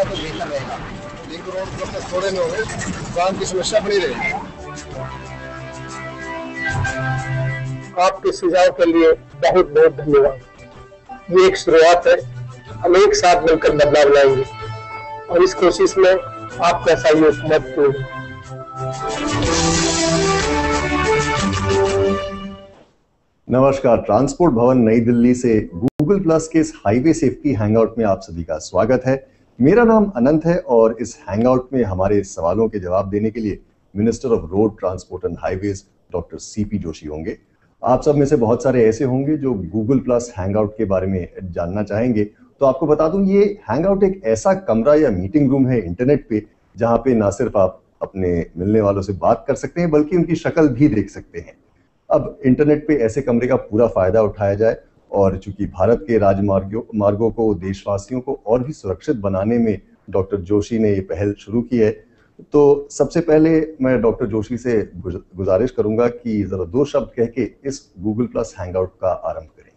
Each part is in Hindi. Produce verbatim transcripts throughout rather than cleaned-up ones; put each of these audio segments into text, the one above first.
तो बेहतर रहेगा। लिंक रोड प्रोसेस थोड़े में होंगे, काम की समस्या बनी रहेगी। आपके सुझाव के लिए बहुत बहुत धन्यवाद। ये एक शुरुआत है, हम एक साथ मिलकर बदलाव लाएंगे और इस कोशिश में आपका सहयोग महत्वपूर्ण है। नमस्कार, ट्रांसपोर्ट भवन नई दिल्ली से गूगल प्लस के इस हाईवे सेफ्टी हैंगआउट में आप सभी का स्वागत है। मेरा नाम अनंत है और इस हैंगआउट में हमारे सवालों के जवाब देने के लिए minister of road transport and highways doctor CP Joshi होंगे। आप सब में से बहुत सारे ऐसे होंगे जो गूगल प्लस हैंगआउट के बारे में जानना चाहेंगे। तो आपको बता दूं, ये हैंगआउट एक ऐसा कमरा या मीटिंग रूम है इंटरनेट पे, जहां पे ना सिर्फ आप अपने मिलने वालों से बात कर सकते हैं बल्कि उनकी शक्ल भी देख सकते हैं। अब इंटरनेट पे ऐसे कमरे का पूरा फायदा उठाया जाए और चूंकि भारत के राजमार्गों मार्गों को देशवासियों को और भी सुरक्षित बनाने में डॉक्टर जोशी ने ये पहल शुरू की है, तो सबसे पहले मैं डॉक्टर जोशी से गुजारिश करूंगा कि जरा दो शब्द कह के इस गूगल प्लस हैंगआउट का आरंभ करें।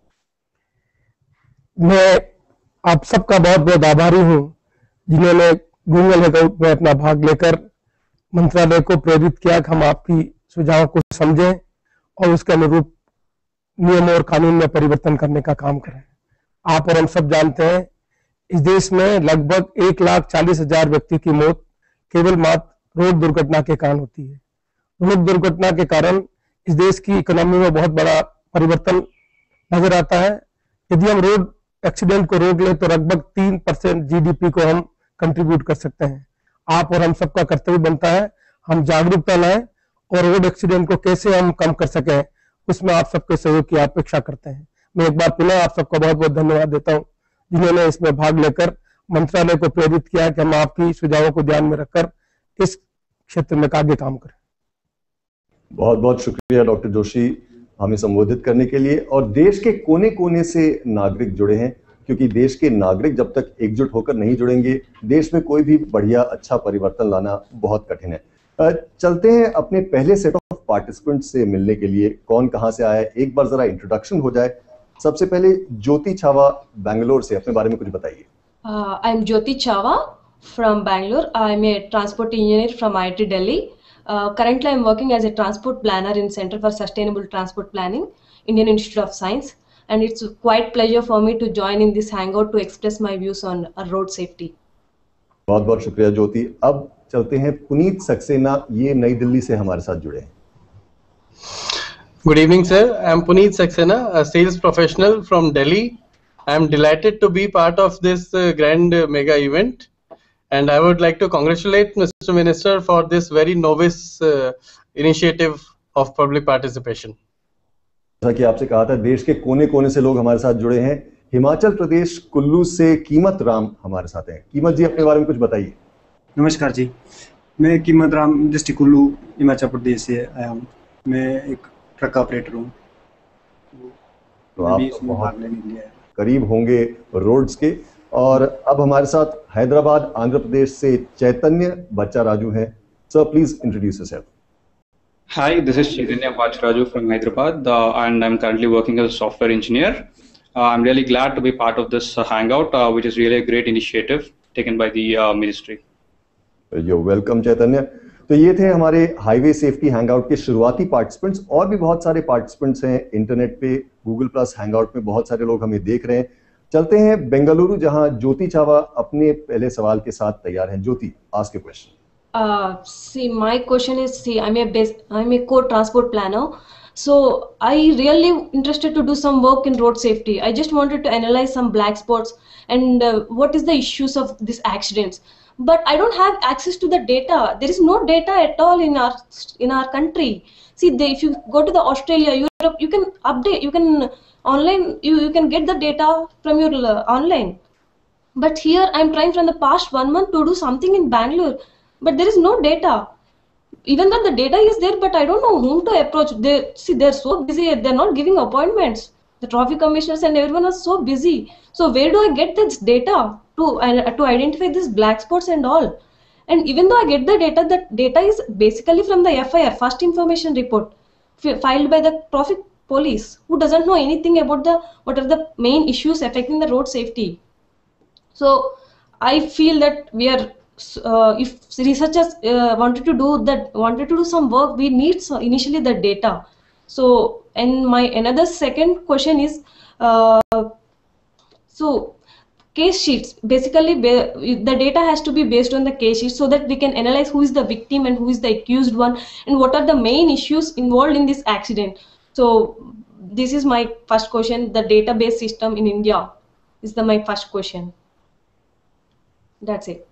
मैं आप सबका बहुत बहुत आभारी हूं जिन्होंने गूगल हैंगआउट में अपना भाग लेकर मंत्रालय को प्रेरित किया कि हम आपकी सुझाव को समझें और उसके अनुरूप नियम और कानून में परिवर्तन करने का काम करें। आप और हम सब जानते हैं इस देश में लगभग एक लाख चालीस हजार व्यक्ति की मौत केवल मात्र रोड दुर्घटना के कारण होती है। रोड दुर्घटना के कारण इस देश की इकोनॉमी में बहुत बड़ा परिवर्तन नजर आता है। यदि हम रोड एक्सीडेंट को रोक ले तो लगभग तीन परसेंट जीडीपी को हम कंट्रीब्यूट कर सकते हैं। आप और हम सबका कर्तव्य बनता है हम जागरूकता लाएं और रोड एक्सीडेंट को कैसे हम कम कर सकें, उसमें आप सबके सहयोग की अपेक्षा करते हैं। मैं एक बार पुनः आप सबका बहुत बहुत धन्यवाद देता हूं जिन्होंने इसमें भाग लेकर मंत्रालय को प्रेरित किया कि हम आपकी सुझावों को ध्यान में रखकर इस क्षेत्र में आगे काम करें। बहुत बहुत शुक्रिया डॉक्टर जोशी हमें संबोधित करने के लिए। और देश के कोने कोने से नागरिक जुड़े हैं, क्योंकि देश के नागरिक जब तक एकजुट होकर नहीं जुड़ेंगे देश में कोई भी बढ़िया अच्छा परिवर्तन लाना बहुत कठिन है। चलते हैं अपने पहले सेट ऑफ पार्टिसिपेंट से मिलने के लिए। कौन कहां से आया है एक बार जरा इंट्रोडक्शन हो जाए। सबसे पहले ज्योति छावा बैंगलोर से, अपने बारे में कुछ बताइए। I am Jyoti Chhawa from Bangalore. I am a transport engineer from I I T Delhi. Currently I am working as a transport planner in centre for sustainable transport planning, Indian institute of science, and it's quite pleasure for me to join in this hangout to express my views on uh, road safety. बहुत बहुत शुक्रिया ज्योति। अब चलते हैं पुनीत सक्सेना, ये नई दिल्ली से हमारे साथ जुड़े हैं। Good evening sir, I am Puneet Saxena, a sales professional from Delhi. I am delighted to be part of this uh, grand uh, mega event, and I would like to congratulate Mister Minister for this very novice uh, initiative of public participation. जैसा कि आपसे कहा था देश के कोने कोने से लोग हमारे साथ जुड़े हैं। हिमाचल प्रदेश कुल्लू से कीमत राम हमारे साथ हैं। कीमत जी, अपने बारे में कुछ बताइए। नमस्कार जी, मैं कीमत राम डिस्ट्रिक्ट कुल्लू हिमाचल प्रदेश से आया हूँ। मैं एक ट्रक ऑपरेटर हूँ। तो आप बहुत करीब होंगे रोड्स के। और अब हमारे साथ हैदराबाद आंध्र प्रदेश से चैतन्य बच्चा राजू हैं। Sir please introduce yourself. Hi, this is Chaitanya Bacharaju from Hyderabad, uh, and I'm currently working as a software engineer. Uh, I'm really glad to be part of this uh, hangout, uh, which is really a great initiative taken by the uh, ministry. You're welcome, Chaitanya. तो ये थे हमारे हाईवे सेफ्टी हैंगआउट के शुरुआती पार्टिसिपेंट्स। और भी बहुत सारे पार्टिसिपेंट्स हैं इंटरनेट पे। गूगल प्लस हैंगआउट में बहुत सारे लोग हमें देख रहे हैं। चलते हैं बेंगलुरु, जहां ज्योति छावा अपने पहले सवाल के साथ तैयार हैं। Jyoti, ask your question. Uh, see, my question is, see, I'm a base, I'm a core transport planner, so I really interested to do some work in road safety. I just wanted to analyze some black spots and uh, what is the issues of these accidents. But I don't have access to the data. There is no data at all in our in our country. See, they, if you go to the Australia, Europe, you can update, you can online, you you can get the data from your uh, online. But here, I'm trying from the past one month to do something in Bangalore. But there is no data. Even though the data is there, but I don't know whom to approach. They see they're so busy, they're not giving appointments. The traffic commissioners and everyone is so busy. So where do I get this data to uh, to identify these black spots and all? And even though I get the data, that data is basically from the F I R, First Information Report, filed by the traffic police, who doesn't know anything about the what are the main issues affecting the road safety. So I feel that we are, uh, if researchers uh, wanted to do that, wanted to do some work, we need so initially the data. So, and my another second question is, uh, so case sheets, basically the data has to be based on the case sheets so that we can analyze who is the victim and who is the accused one and what are the main issues involved in this accident. So this is my first question. The database system in India is the my first question. That's it.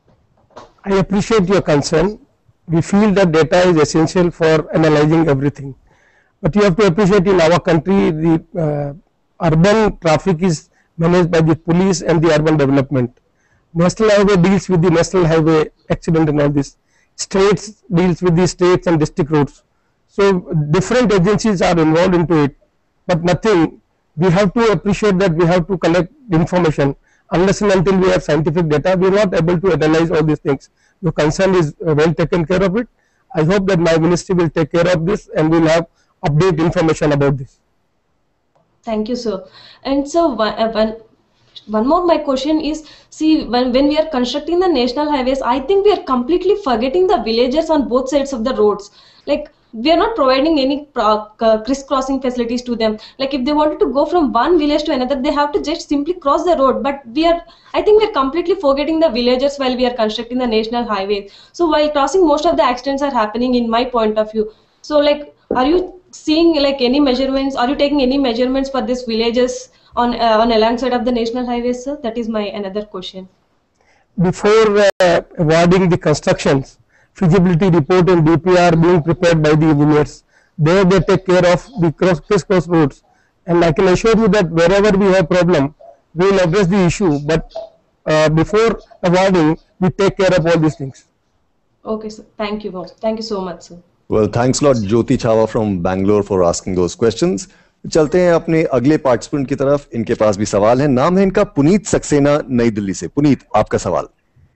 I appreciate your concern. We feel that data is essential for analyzing everything. But you have to appreciate, in our country, the uh, urban traffic is managed by the police and the urban development. National highway deals with the national highway accident and all this. States deals with the states and district roads. So different agencies are involved into it, but nothing. We have to appreciate that we have to collect information. Unless and until we have scientific data, we are not able to analyze all these things. Your concern is uh, well taken care of it. I hope that my ministry will take care of this and will have update information about this. Thank you, sir. And so one, uh, one, one more my question is, see, when, when we are constructing the national highways, I think we are completely forgetting the villagers on both sides of the roads. Like, we are not providing any uh, crisscrossing facilities to them. Like, if they wanted to go from one village to another, they have to just simply cross the road. But we are, I think we are completely forgetting the villagers while we are constructing the national highways. So while crossing, most of the accidents are happening in my point of view. So like, are you seeing like any measurements? Are you taking any measurements for these villages on uh, on alongside of the national highways, sir? That is my another question. Before uh, awarding the constructions, feasibility report and D P R being prepared by the engineers, there they take care of the cross crisscross roads, and I can assure you that wherever we have problem, we will address the issue. But uh, before awarding, we take care of all these things. Okay, sir. Thank you. Thank you so much, sir. Well, thanks a lot, Jyoti Chhawa from Bangalore, for asking those questions. चलते हैं अपने अगले पार्टिसिपेंट की तरफ. इनके पास भी सवाल है. नाम है इनका पुनीत सक्सेना, नई दिल्ली से. पुनीत, आपका सवाल.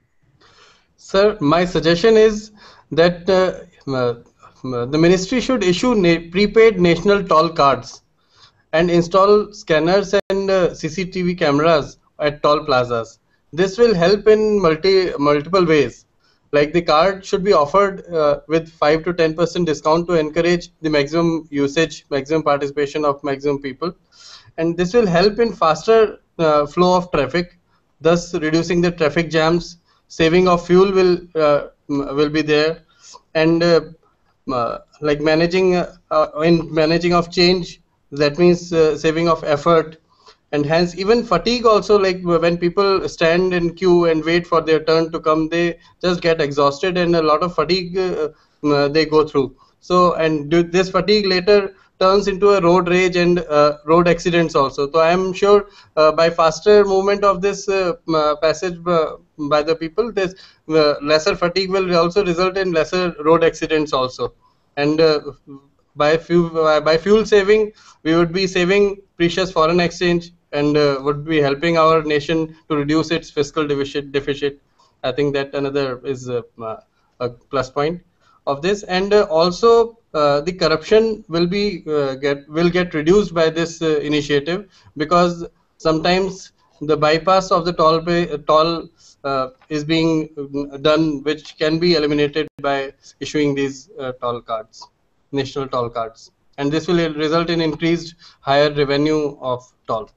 Sir, my suggestion is that uh, uh, the ministry should issue na prepaid national toll cards and install scanners and uh, C C T V cameras at toll plazas. This will help in multi multiple ways. Like, the card should be offered uh, with five to ten percent discount to encourage the maximum usage, maximum participation of maximum people. And this will help in faster uh, flow of traffic, thus reducing the traffic jams. Saving of fuel will uh, will be there, and uh, uh, like managing uh, uh, in managing of change, that means uh, saving of effort, and hence even fatigue also. Like, when people stand in queue and wait for their turn to come, they just get exhausted, and a lot of fatigue uh, uh, they go through. So, and do this fatigue later turns into a road rage and uh, road accidents also. So I am sure uh, by faster movement of this uh, uh, passage uh, by the people, this uh, lesser fatigue will also result in lesser road accidents also. And uh, by, fuel, uh, by fuel saving, we would be saving precious foreign exchange and uh, would be helping our nation to reduce its fiscal deficit. deficit. I think that another is uh, a plus point of this. And uh, also uh, the corruption will be uh, get will get reduced by this uh, initiative, because sometimes the bypass of the toll pay, uh, toll uh, is being done, which can be eliminated by issuing these uh, toll cards, national toll cards, and this will result in increased higher revenue of toll.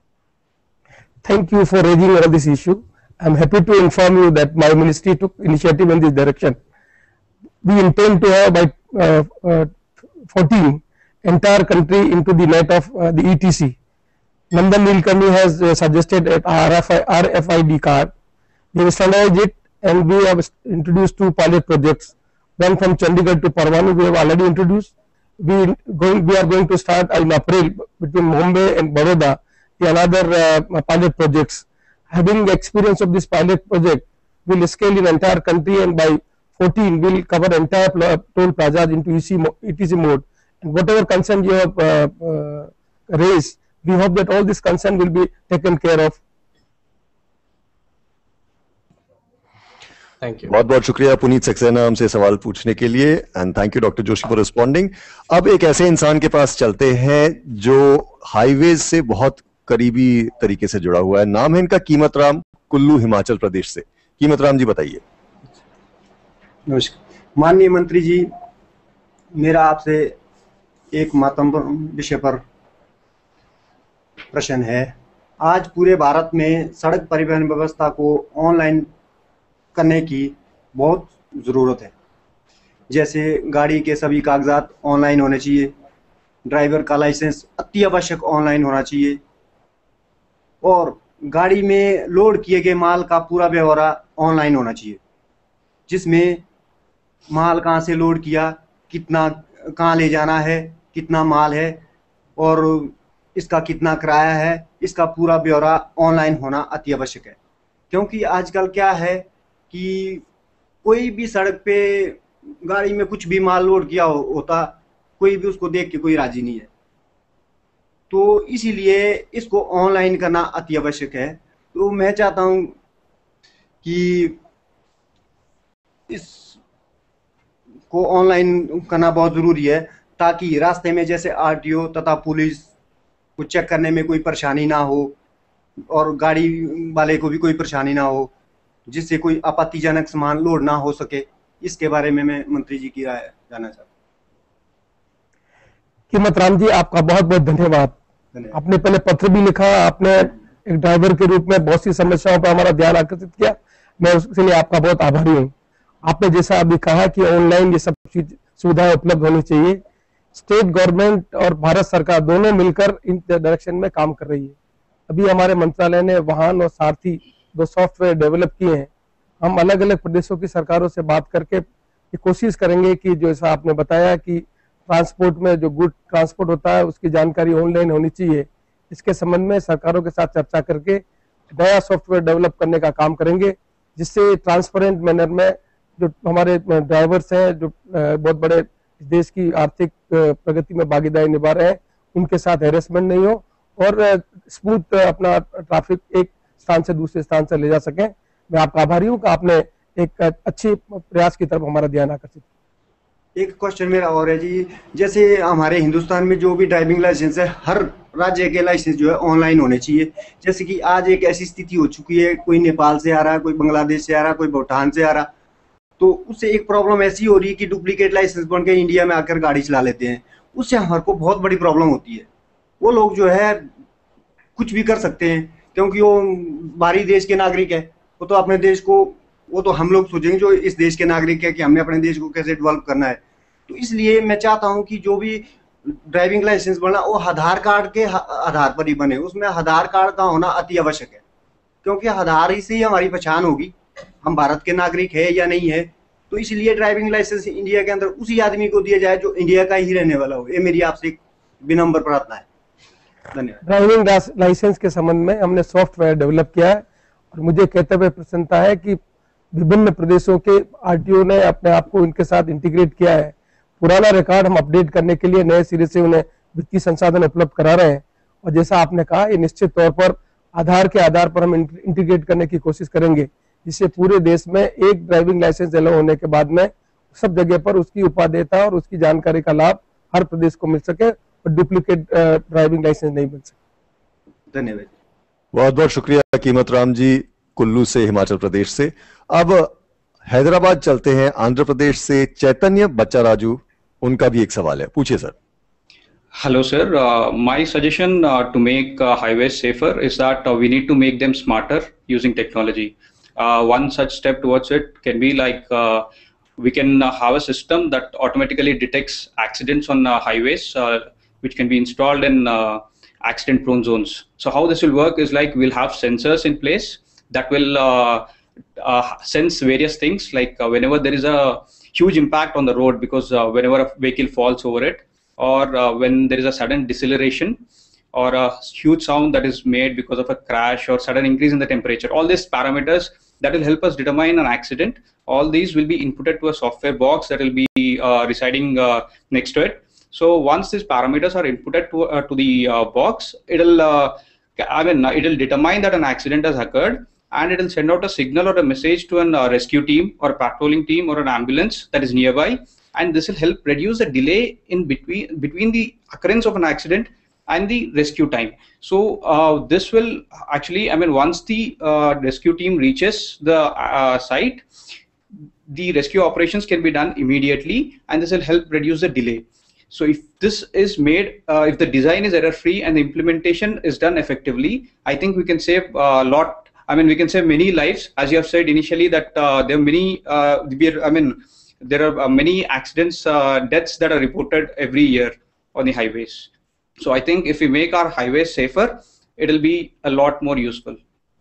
Thank you for raising all this issue. I am happy to inform you that my ministry took initiative in this direction. We intend to have by uh, uh, fourteen entire country into the net of uh, the E T C. Nandan Nilekani has uh, suggested an R F I D card. We have standardized it, and we have introduced two pilot projects. One from Chandigarh to Parwani we have already introduced. We going we are going to start in April between Mumbai and Baroda the another uh, pilot projects. Having the experience of this pilot project, we will scale in entire country, and by fourteen we will cover entire toll plazas into E T C mode. And whatever concern you have uh, uh, raised, we hope that all this concern will be taken care of. Thank you. बहुत बहुत शुक्रिया पुनीत सक्सेना हमसे सवाल पूछने के लिए, and thank you doctor Joshi for responding. अब एक ऐसे इंसान के पास चलते हैं जो हाईवेज से बहुत करीबी तरीके से जुड़ा हुआ है. नाम है इनका कीमत राम, कुल्लू हिमाचल प्रदेश से। कीमत राम जी बताइए। नमस्कार माननीय मंत्री जी, मेरा आपसे एक महत्वपूर्ण विषय पर प्रश्न है। आज पूरे भारत में सड़क परिवहन व्यवस्था को ऑनलाइन करने की बहुत ज़रूरत है। जैसे गाड़ी के सभी कागजात ऑनलाइन होने चाहिए, ड्राइवर का लाइसेंस अति आवश्यक ऑनलाइन होना चाहिए, और गाड़ी में लोड किए गए माल का पूरा ब्यौरा ऑनलाइन होना चाहिए, जिसमें माल कहाँ से लोड किया, कितना कहाँ ले जाना है, कितना माल है और इसका कितना किराया है, इसका पूरा ब्यौरा ऑनलाइन होना अति आवश्यक है। क्योंकि आजकल क्या है कि कोई भी सड़क पे गाड़ी में कुछ भी माल लोड किया हो, होता कोई भी उसको देख के कोई राजी नहीं है। तो इसीलिए इसको ऑनलाइन करना अति आवश्यक है। तो मैं चाहता हूँ कि इस को ऑनलाइन करना बहुत ज़रूरी है, ताकि रास्ते में जैसे आरटीओ तथा पुलिस को चेक करने में कोई परेशानी ना हो और गाड़ी वाले को भी कोई परेशानी ना हो, जिससे कोई आपत्तिजनक सामान लोड ना हो सके। इसके बारे में मैं मंत्री जी की राय जानना चाहता हूँ। कीमत राम जी, आपका बहुत बहुत धन्यवाद। आपने पहले पत्र भी लिखा, आपने एक ड्राइवर के रूप में बहुत सी समस्याओं पर हमारा ध्यान आकर्षित किया, मैं उसके लिए आपका बहुत आभारी हूँ। आपने जैसा अभी कहा कि ऑनलाइन ये सब चीज सुविधाएं उपलब्ध होनी चाहिए, स्टेट गवर्नमेंट और भारत सरकार दोनों मिलकर इन डायरेक्शन में काम कर रही है। अभी हमारे मंत्रालय ने वाहन और सारथी दो सॉफ्टवेयर डेवलप किए हैं। हम अलग अलग प्रदेशों की सरकारों से बात करके ये कोशिश करेंगे कि जैसा आपने बताया कि ट्रांसपोर्ट में जो गुड ट्रांसपोर्ट होता है उसकी जानकारी ऑनलाइन होनी चाहिए, इसके संबंध में सरकारों के साथ चर्चा करके नया सॉफ्टवेयर डेवलप करने का काम करेंगे, जिससे ट्रांसपेरेंट मैनर में जो हमारे ड्राइवर्स हैं, जो बहुत बड़े देश की आर्थिक प्रगति में भागीदारी निभा रहे हैं, उनके साथ हैरेसमेंट नहीं हो और स्मूथ अपना ट्रैफिक एक स्थान से दूसरे स्थान से ले जा सकें। मैं आपका आभारी हूँ कि आपने एक अच्छे प्रयास की तरफ हमारा ध्यान आकर्षित। एक क्वेश्चन मेरा और है जी, जैसे हमारे हिंदुस्तान में जो भी ड्राइविंग लाइसेंस है, हर राज्य के लाइसेंस जो है ऑनलाइन होने चाहिए। जैसे कि आज एक ऐसी स्थिति हो चुकी है, कोई नेपाल से आ रहा है, कोई बांग्लादेश से आ रहा है, कोई भूटान से आ रहा, तो उससे एक प्रॉब्लम ऐसी हो रही है कि डुप्लीकेट लाइसेंस बन के इंडिया में आकर गाड़ी चला लेते हैं। उससे हमारे को बहुत बड़ी प्रॉब्लम होती है। वो लोग जो है कुछ भी कर सकते हैं, क्योंकि वो बाहरी देश के नागरिक है, वो तो अपने देश को, वो तो हम लोग सोचेंगे जो इस देश के नागरिक है कि हमने अपने देश को कैसे डेवलप करना है। तो इसलिए मैं चाहता हूं कि जो भी ड्राइविंग लाइसेंस बना वो आधार कार्ड के आधार पर ही बने। उसमें आधार कार्ड का होना अति आवश्यक है, क्योंकि आधार ही से ही हमारी पहचान होगी हम भारत के नागरिक है या नहीं है। तो इसलिए ड्राइविंग लाइसेंस इंडिया के अंदर उसी आदमी को दिया जाए जो इंडिया का ही रहने वाला हो। ये मेरी आपसे एक विनम्र प्रार्थना है। धन्यवाद। ड्राइविंग लाइसेंस के संबंध में हमने सॉफ्टवेयर डेवलप किया है और मुझे कहते हुए प्रसन्नता है कि विभिन्न प्रदेशों के आरटीओ ने अपने आप को इनके साथ इंटीग्रेट किया है। पुराना रिकॉर्ड हम अपडेट करने के लिए नए सिरे से उन्हें वित्तीय संसाधन उपलब्ध करा रहे हैं, और जैसा आपने कहा ये निश्चित तौर पर आधार के आधार पर हम इंटीग्रेट करने की कोशिश करेंगे, जिससे पूरे देश में एक ड्राइविंग लाइसेंस अलाउ होने के बाद में सब जगह पर उसकी उपादेयता और उसकी जानकारी का लाभ हर प्रदेश को मिल सके और डुप्लीकेट ड्राइविंग लाइसेंस नहीं मिल सके। धन्यवाद। बहुत बहुत शुक्रिया कीमत राम जी, कुल्लू से, हिमाचल प्रदेश से। अब हैदराबाद चलते हैं, आंध्र प्रदेश से चैतन्य बच्चा राजू, उनका भी एक सवाल है, पूछिए sir. Hello sir, uh, my suggestion uh, to make uh, highways safer is that uh, we need to make them smarter using technology. Uh, one such step towards it can be like uh, we can uh, have a system that automatically detects accidents on uh, highways, uh, which can be installed in uh, accident prone zones. So how this will work is like we'll have sensors in place that will uh, uh, sense various things, like uh, whenever there is a huge impact on the road, because uh, whenever a vehicle falls over it, or uh, when there is a sudden deceleration or a huge sound that is made because of a crash or sudden increase in the temperature, all these parameters that will help us determine an accident, all these will be inputted to a software box that will be uh, residing uh, next to it. So once these parameters are inputted to, uh, to the uh, box, it'll uh, I mean it'll determine that an accident has occurred, and it will send out a signal or a message to an uh, rescue team or a patrolling team or an ambulance that is nearby, and this will help reduce the delay in between between the occurrence of an accident and the rescue time. So uh, this will actually, I mean, once the uh, rescue team reaches the uh, site, the rescue operations can be done immediately, and this will help reduce the delay. So if this is made, uh, if the design is error free and the implementation is done effectively, I think we can save a lot. I mean, we can save many lives, as you have said initially that uh, there are many, uh, I mean, there are uh, many accidents, uh, deaths that are reported every year on the highways. So I think if we make our highways safer, it will be a lot more useful.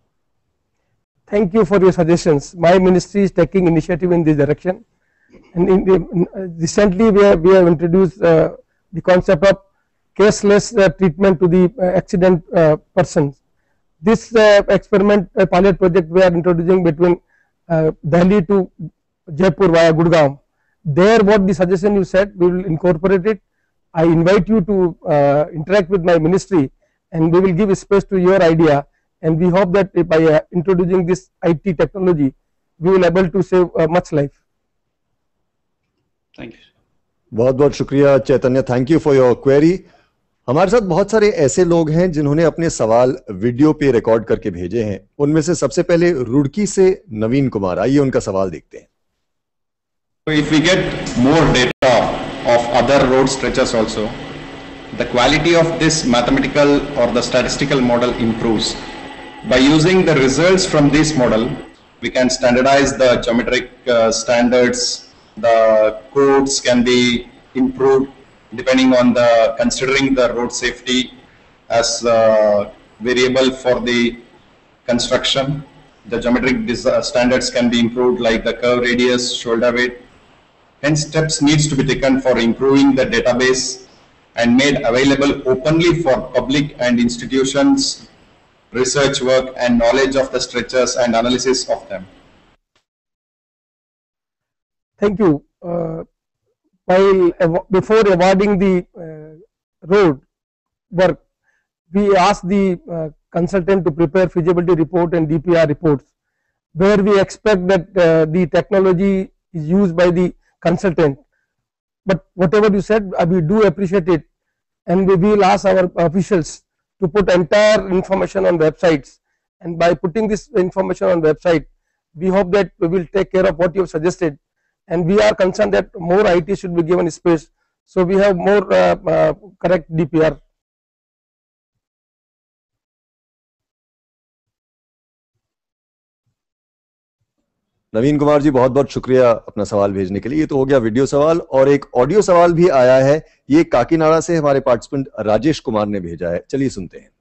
Thank you for your suggestions. My ministry is taking initiative in this direction, and in the, in, uh, recently we have, we have introduced uh, the concept of cashless uh, treatment to the uh, accident uh, persons. This uh, experiment uh, pilot project we are introducing between uh, Delhi to Jaipur via Gurgaon. There, what the suggestion you said, we will incorporate it. I invite you to uh, interact with my ministry, and we will give space to your idea. And we hope that by uh, introducing this I T technology, we will able to save uh, much life. Thank you. बहुत बहुत शुक्रिया Chaitanya, thank you for your query. हमारे साथ बहुत सारे ऐसे लोग हैं जिन्होंने अपने सवाल वीडियो पे रिकॉर्ड करके भेजे हैं। उनमें से सबसे पहले रुड़की से नवीन कुमार, आइए उनका सवाल देखते हैं। So if we get more data of other road stretches also, the quality of this mathematical or the statistical model improves. By using the results from this model, we can standardize the geometric uh, standards, the codes can be improved depending on the, considering the road safety as a variable for the construction. The geometric standards can be improved like the curve radius, shoulder weight. Hence steps needs to be taken for improving the database and made available openly for public and institutions, research work and knowledge of the stretches and analysis of them. Thank you. Uh, while before awarding the uh, road work, we asked the uh, consultant to prepare feasibility report and D P R reports, where we expect that uh, the technology is used by the consultant. But whatever you said, uh, we do appreciate it, and we will ask our officials to put entire information on websites, and by putting this information on website, we hope that we will take care of what you have suggested, and we are concerned that more I T should be given space, so we have more uh, uh, correct D P R. नवीन कुमार जी, बहुत बहुत शुक्रिया अपना सवाल भेजने के लिए। ये तो हो गया वीडियो सवाल, और एक ऑडियो सवाल भी आया है, ये काकीनाडा से हमारे पार्टिसिपेंट राजेश कुमार ने भेजा है, चलिए सुनते हैं।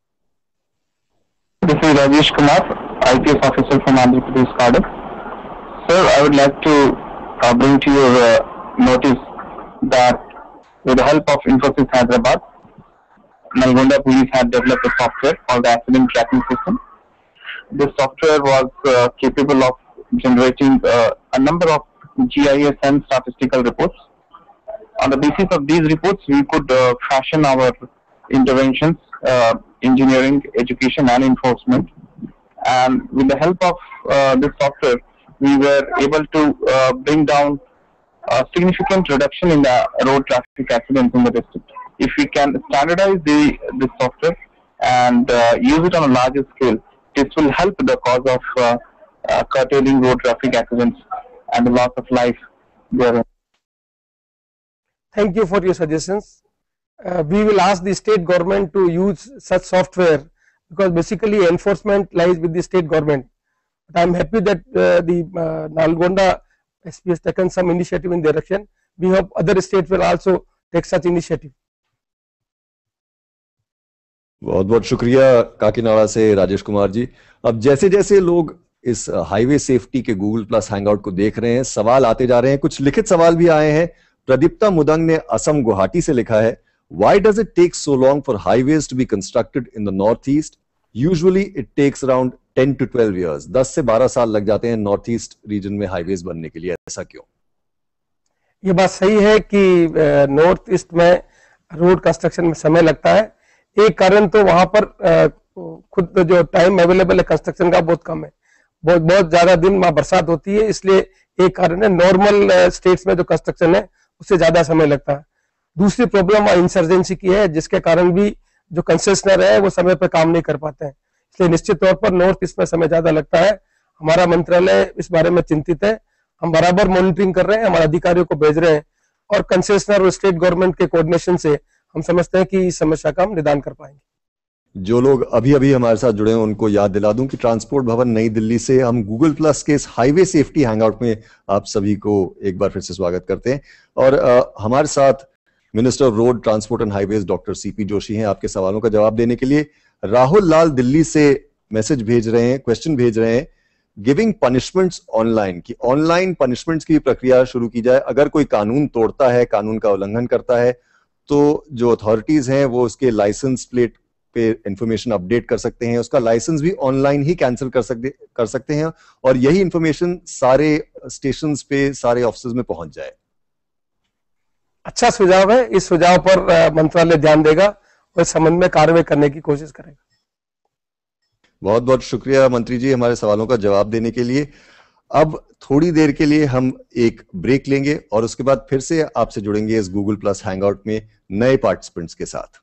This is Rajesh Kumar, I P S officer from Andhra Pradesh cadre. Sir, I would like to uh, bring to your uh, notice that with the help of Infosys Hyderabad, Nalgonda police had developed a software called the accident tracking system. This software was uh, capable of generating uh, a number of G I S and statistical reports. On the basis of these reports, we could uh, fashion our interventions, uh, engineering, education and enforcement. And with the help of uh, this software, we were able to uh, bring down a significant reduction in the road traffic accidents in the district. If we can standardize the this software and uh, use it on a larger scale, this will help the cause of uh, uh, curtailing road traffic accidents and the loss of life therein. Thank you for your suggestions. Uh, we will ask the state government to use such software, because basically enforcement lies with the state government. But I am happy that uh, the uh, Nalgonda S P has taken some initiative in direction. We hope other states will also take such initiative. बहुत बहुत शुक्रिया काकीनाडा से राजेश कुमार जी। अब जैसे जैसे लोग इस हाईवे सेफ्टी के गूगल प्लस हैंगआउट को देख रहे हैं, सवाल आते जा रहे हैं, कुछ लिखित सवाल भी आए हैं। प्रदीप्ता मुदंग ने असम गुवाहाटी से लिखा है, Why does it take so long for highways to be constructed in the northeast? Usually it takes around ten to twelve years. दस से बारह साल लग जाते हैं नॉर्थ ईस्ट रीजन में हाईवेज बनने के लिए, ऐसा क्यों? ये बात सही है कि नॉर्थ ईस्ट में रोड कंस्ट्रक्शन में समय लगता है। एक कारण तो वहां पर खुद जो टाइम अवेलेबल है कंस्ट्रक्शन का बहुत कम है, बहुत बहुत ज्यादा दिन वहां बरसात होती है, इसलिए एक कारण है। नॉर्मल स्टेट्स में जो कंस्ट्रक्शन है उससे ज्यादा समय लगता है। दूसरी प्रॉब्लम इंसर्जेंसी की है, जिसके कारण भी जो कंसेशनर है वो समय पर काम नहीं कर पाते हैं, इसलिए निश्चित तौर पर नॉर्थ ईस्ट में समय ज्यादा लगता है। हमारा मंत्रालय इस बारे में चिंतित है, हम बराबर मॉनिटरिंग कर रहे हैं, हमारे अधिकारियों को भेज रहे हैं और कंसेशनर और स्टेट गवर्नमेंट के कोऑर्डिनेशन से हम समझते हैं कि इस समस्या का हम निदान कर पाएंगे। जो लोग अभी अभी हमारे साथ जुड़े हैं उनको याद दिला दूं कि ट्रांसपोर्ट भवन नई दिल्ली से हम गूगल प्लस के इस हाईवे सेफ्टी हैंगआउट में आप सभी को एक बार फिर से स्वागत करते हैं। और आ, हमारे साथ minister of road transport and highways doctor CP Joshi हैं आपके सवालों का जवाब देने के लिए। राहुल लाल दिल्ली से मैसेज भेज रहे हैं, क्वेश्चन भेज रहे हैं, गिविंग पनिशमेंट्स ऑनलाइन, की ऑनलाइन पनिशमेंट्स की प्रक्रिया शुरू की जाए। अगर कोई कानून तोड़ता है, कानून का उल्लंघन करता है, तो जो अथॉरिटीज हैं वो उसके लाइसेंस प्लेट पे इंफॉर्मेशन अपडेट कर सकते हैं, उसका लाइसेंस भी ऑनलाइन ही कैंसिल कर सकते कर सकते हैं और यही इंफॉर्मेशन सारे स्टेशंस पे, सारे ऑफिस में पहुंच जाए। अच्छा सुझाव है, इस सुझाव पर मंत्रालय ध्यान देगा और इस संबंध में कार्रवाई करने की कोशिश करेगा। बहुत बहुत शुक्रिया मंत्री जी हमारे सवालों का जवाब देने के लिए। अब थोड़ी देर के लिए हम एक ब्रेक लेंगे और उसके बाद फिर से आपसे जुड़ेंगे इस गूगल प्लस हैंगआउट में नए पार्टिसिपेंट्स के साथ।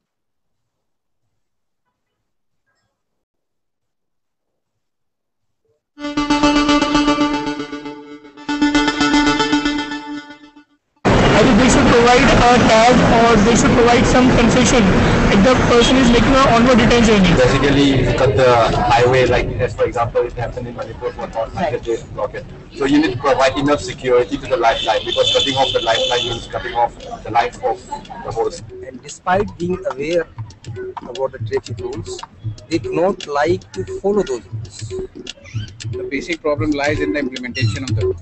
They should provide a tag or they should provide some concession if the person is making an onward return journey. Basically, cut the highway, like as for example, it happened in Manipur for not like the rocket. So you need to provide enough security to the lifeline, because cutting off the lifeline means cutting off the life of the horse. And despite being aware about the traffic rules, they do not like to follow those rules. The basic problem lies in the implementation of the rule.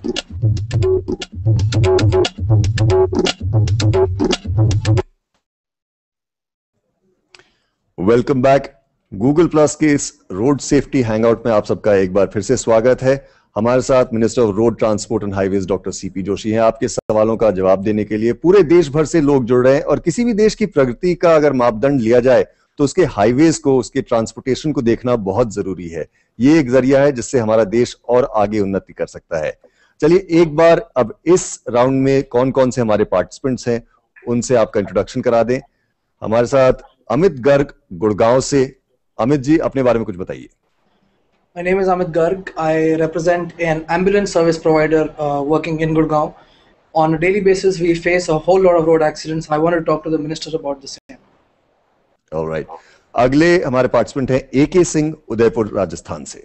Welcome back. Google plus के इस रोड सेफ्टी हैंगआउट में आप सबका एक बार फिर से स्वागत है। हमारे साथ minister of road transport and highways doctor CP Joshi हैं आपके सवालों का जवाब देने के लिए। पूरे देश भर से लोग जुड़ रहे हैं और किसी भी देश की प्रगति का अगर मापदंड लिया जाए तो उसके हाईवेज को, उसके ट्रांसपोर्टेशन को देखना बहुत जरूरी है। ये एक जरिया है जिससे हमारा देश और आगे उन्नति कर सकता है। चलिए एक बार अब इस राउंड में कौन कौन से हमारे पार्टिसिपेंट्स हैं उनसे आपका इंट्रोडक्शन करा दें। हमारे साथ अमित गर्ग गुड़गांव से। अमित जी अपने बारे में कुछ बताइए। My name is Amit Garg. I represent an ambulance service provider uh, working in Gurgaon. On a daily basis, we face a whole lot of road accidents. I wanted to talk to the minister about the same. All right. अगले हमारे पार्टिसिपेंट हैं ए के सिंह उदयपुर राजस्थान से।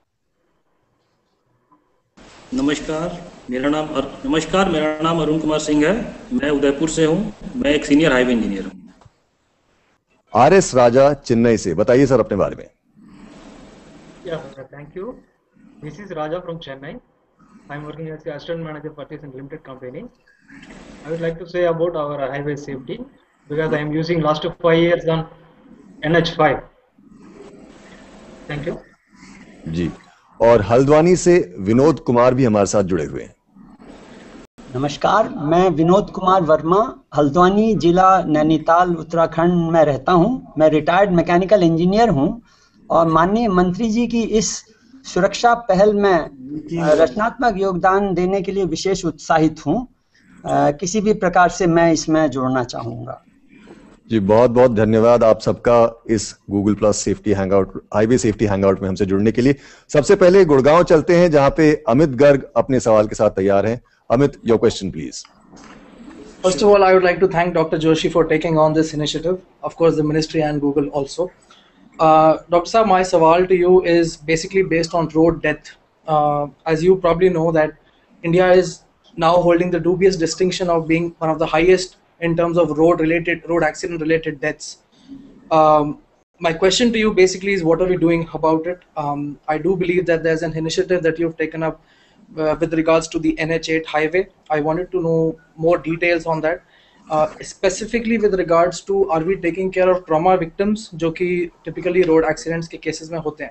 नमस्कार मेरा नाम अर... नमस्कार मेरा नाम अरुण कुमार सिंह है। मैं उदयपुर से हूँ। मैं एक सीनियर हाईवे इंजीनियर हूँ। आर एस राजा चेन्नई से, बताइए सर अपने बारे में। Yeah, thank you. This is Raja from Chennai. I am working as the assistant manager for this limited company. I would like to say about our highway safety because I am using last five years on N H five. Thank you. जी, और हल्द्वानी से विनोद कुमार भी हमारे साथ जुड़े हुए हैं। नमस्कार, मैं विनोद कुमार वर्मा हल्द्वानी जिला नैनीताल उत्तराखंड में रहता हूं। मैं रिटायर्ड मैकेनिकल इंजीनियर हूं और माननीय मंत्री जी की इस सुरक्षा पहल में रचनात्मक योगदान देने के लिए विशेष उत्साहित हूं। किसी भी प्रकार से मैं इसमें जोड़ना चाहूंगा। जी बहुत बहुत धन्यवाद आप सबका इस Google plus safety hangout, highway safety hangout में हमसे जुड़ने के लिए। सबसे पहले गुड़गांव चलते हैं जहां पे अमित गर्ग अपने सवाल के साथ तैयार हैं। Amit, your question, please. First of all, I would like to thank Doctor Joshi for taking on this initiative. Of course, the ministry and Google also. Uh, Doctor Saab, my sawal to you is basically based on road death. Uh, as you probably know that India is now holding the dubious distinction of being one of the highest in terms of road-related, road accident-related deaths. Um, my question to you basically is, what are we doing about it? Um, I do believe that there's an initiative that you've taken up Uh, with regards to the N H eight highway. I wanted to know more details on that. Uh, specifically with regards to, are we taking care of trauma victims जो कि typically road accidents के cases में होते हैं?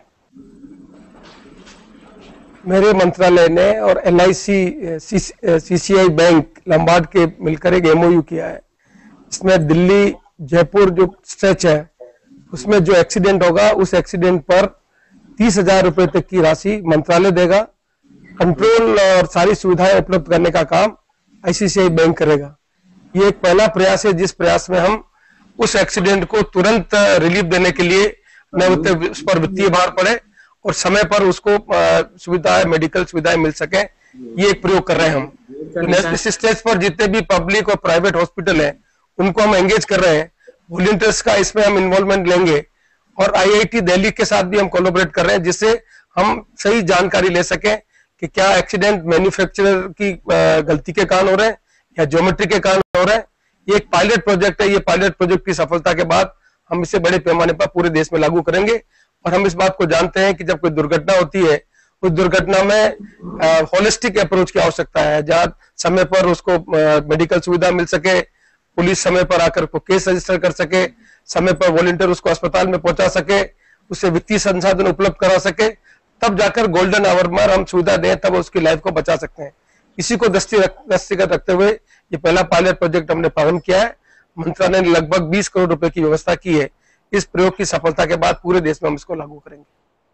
मेरे मंत्रालय ने और L I C C C I bank Lombard के मिलकर एक एम ओ यू किया है। इसमें दिल्ली जयपुर जो स्ट्रेच है उसमें जो एक्सीडेंट होगा उस एक्सीडेंट पर तीस हजार रुपए तक की राशि मंत्रालय देगा। कंट्रोल और सारी सुविधाएं उपलब्ध करने का काम आई सी सी आई बैंक करेगा। ये एक पहला प्रयास है जिस प्रयास में हम उस एक्सीडेंट को तुरंत रिलीफ देने के लिए न उस पर वित्तीय भार पड़े और समय पर उसको सुविधाएं, मेडिकल सुविधाएं मिल सके, ये एक प्रयोग कर रहे हैं हम। तो इस स्टेज पर जितने भी पब्लिक और प्राइवेट हॉस्पिटल हैं उनको हम एंगेज कर रहे हैं, वॉलंटियर्स का इसमें हम इन्वॉल्वमेंट लेंगे और आईआईटी दिल्ली के साथ भी हम कोलैबोरेट कर रहे हैं, जिससे हम सही जानकारी ले सकें कि क्या एक्सीडेंट मैन्युफैक्चरर की गलती के कारण हो रहे हैं या ज्योमेट्री के कारण हो रहे हैं। ये एक पायलट प्रोजेक्ट है, ये पायलट प्रोजेक्ट की सफलता के बाद हम इसे बड़े पैमाने पर पूरे देश में लागू करेंगे। और हम इस बात को जानते हैं कि जब कोई दुर्घटना होती है उस दुर्घटना में होलिस्टिक अप्रोच की आवश्यकता है, जहां समय पर उसको मेडिकल सुविधा मिल सके, पुलिस समय पर आकर को केस रजिस्टर कर सके, समय पर वॉलंटियर उसको अस्पताल में पहुंचा सके, उसे वित्तीय संसाधन उपलब्ध करा सके, तब जाकर गोल्डन आवर में हम सुविधा दें, तब उसकी लाइफ को बचा सकते हैं। इसी को दृष्टिगत रखते हुए ये पहला पायलट प्रोजेक्ट हमने प्रारंभ किया है। मंत्रालय ने लगभग बीस करोड़ रुपए की व्यवस्था की है। इस प्रयोग की सफलता के बाद पूरे देश में हम इसको लागू करेंगे।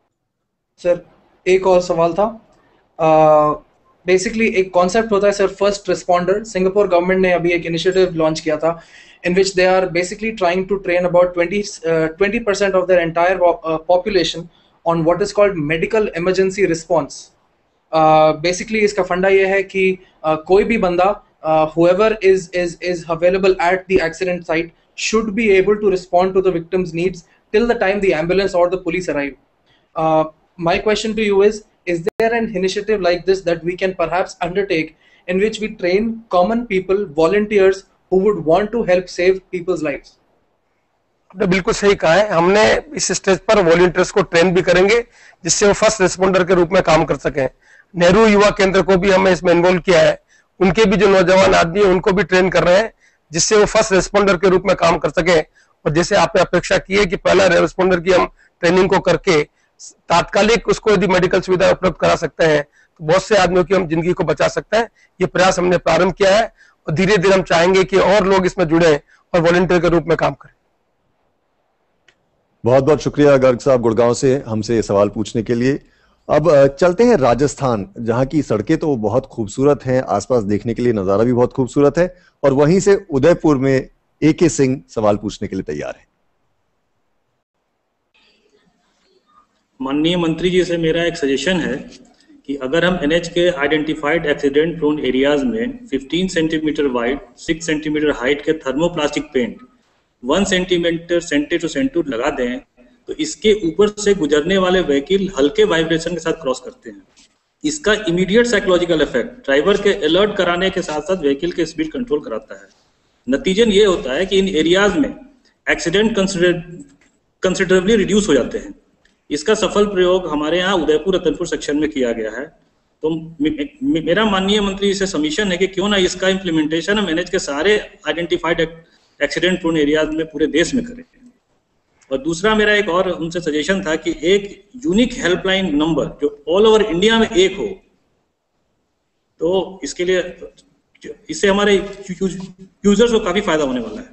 सर एक और सवाल था, बेसिकली uh, एक कॉन्सेप्ट होता है sir, first responder. Singapore government ने अभी एक इनिशिएटिव लॉन्च किया था in which they are basically trying to train about twenty percent of their entire uh, population on what is called medical emergency response. Uh, basically इसका फंडा ये है कि uh, कोई भी बंदा uh, whoever is is is available at the accident site should be able to respond to the victim's needs till the time the ambulance or the police arrive. Uh, my question to you is, is there an initiative like this that we can perhaps undertake in which we train common people, volunteers who would want to help save people's lives? आपने बिल्कुल सही कहा है। हमने इस स्टेज पर वॉलंटियर्स को ट्रेन भी करेंगे जिससे वो फर्स्ट रिस्पॉन्डर के रूप में काम कर सकें। नेहरू युवा केंद्र को भी हमने इसमें इन्वॉल्व किया है, उनके भी जो नौजवान आदमी है उनको भी ट्रेन कर रहे हैं जिससे वो फर्स्ट रिस्पॉन्डर के रूप में काम कर सके। और जैसे आपने अपेक्षा की है कि पहला रिस्पॉन्डर की हम ट्रेनिंग को करके तात्कालिक उसको यदि मेडिकल सुविधा उपलब्ध करा सकते हैं तो बहुत से आदमियों की हम जिंदगी को बचा सकते हैं। ये प्रयास हमने प्रारंभ किया है और धीरे धीरे हम चाहेंगे कि और लोग इसमें जुड़े और वॉलंटियर के रूप में काम करें। बहुत बहुत शुक्रिया गर्ग साहब गुड़गांव से हमसे ये सवाल पूछने के लिए। अब चलते हैं राजस्थान, जहां की सड़कें तो बहुत खूबसूरत हैं, आसपास देखने के लिए नजारा भी बहुत खूबसूरत है, और वहीं से उदयपुर में ए के सिंह सवाल पूछने के लिए तैयार है। माननीय मंत्री जी से मेरा एक सजेशन है कि अगर हम एनएच के आइडेंटिफाइड एक्सीडेंट प्रोन एरियाज में पंद्रह सेंटीमीटर वाइड, छह सेंटीमीटर हाइट के thermoplastic paint one centimetre centre to centre लगा दें तो इसके ऊपर से गुजरने वाले व्हीकल हल्के वाइब्रेशन के साथ क्रॉस करते हैं। इसका इमीडिएट साइकोलॉजिकल इफेक्ट ड्राइवर के अलर्ट कराने के साथ साथ व्हीकल के स्पीड कंट्रोल कराता है। नतीजन ये होता है कि इन एरियाज में एक्सीडेंट कंसिडरेबली रिड्यूस हो जाते हैं। इसका सफल प्रयोग हमारे यहाँ उदयपुर रतनपुर सेक्शन में किया गया है। तो मेरा माननीय मंत्री से सबमिशन है कि क्यों ना इसका इम्प्लीमेंटेशन हम एनएच के सारे आइडेंटिफाइड एक्सीडेंट प्रोन एरियाज में पूरे देश में करें। और दूसरा मेरा एक और उनसे सजेशन था कि एक यूनिक हेल्पलाइन नंबर जो ऑल ओवर इंडिया में एक हो, तो इसके लिए इससे हमारे यूजर्स को काफी फायदा होने वाला है।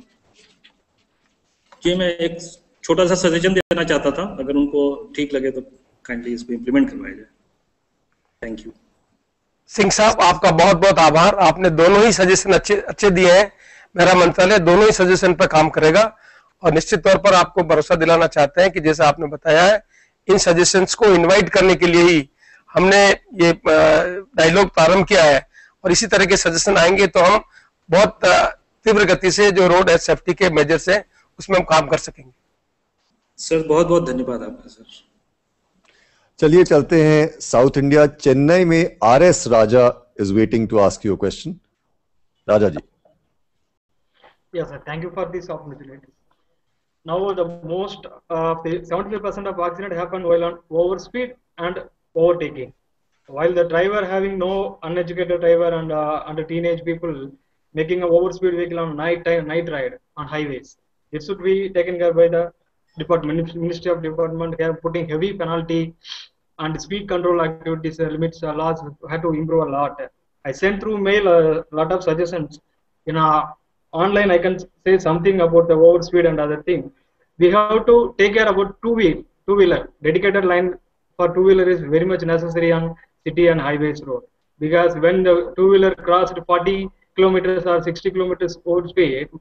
ये मैं एक छोटा सा सजेशन देना चाहता था, अगर उनको ठीक लगे तो काइंडली इसको इम्प्लीमेंट करवाया जाए। Thank you. सिंह साहब आपका बहुत बहुत आभार, आपने दोनों ही सजेशन अच्छे अच्छे दिए हैं। मेरा मंत्रालय दोनों ही सजेशन पर काम करेगा और निश्चित तौर पर आपको भरोसा दिलाना चाहते हैं कि जैसा आपने बताया है, इन सजेशंस को इनवाइट करने के लिए ही हमने ये डायलॉग प्रारंभ किया है और इसी तरह के सजेशन आएंगे तो हम बहुत तीव्र गति से जो रोड सेफ्टी के मेजर्स हैं उसमें हम काम कर सकेंगे। सर बहुत बहुत धन्यवाद आपका। सर चलिए चलते हैं साउथ इंडिया, चेन्नई में R S Raja is waiting to ask you a question. Raja ji. Yes, sir. Thank you for this opportunity. Now, the most uh, seventy-five percent of accident happen while on overspeed and overtaking. While the driver having no uneducated driver and uh, and teenage people making an overspeed vehicle on night time, night ride on highways, it should be taken care by the department, Ministry of Department. They are putting heavy penalty and speed control activities uh, limits uh, laws have to improve a lot. I sent through mail a lot of suggestions. You know. Online, I can say something about the overspeed and other thing. We have to take care about two wheel, two wheeler. Dedicated line for two wheeler is very much necessary on city and highways road, because when the two wheeler crossed forty kilometers or sixty kilometers overspeed,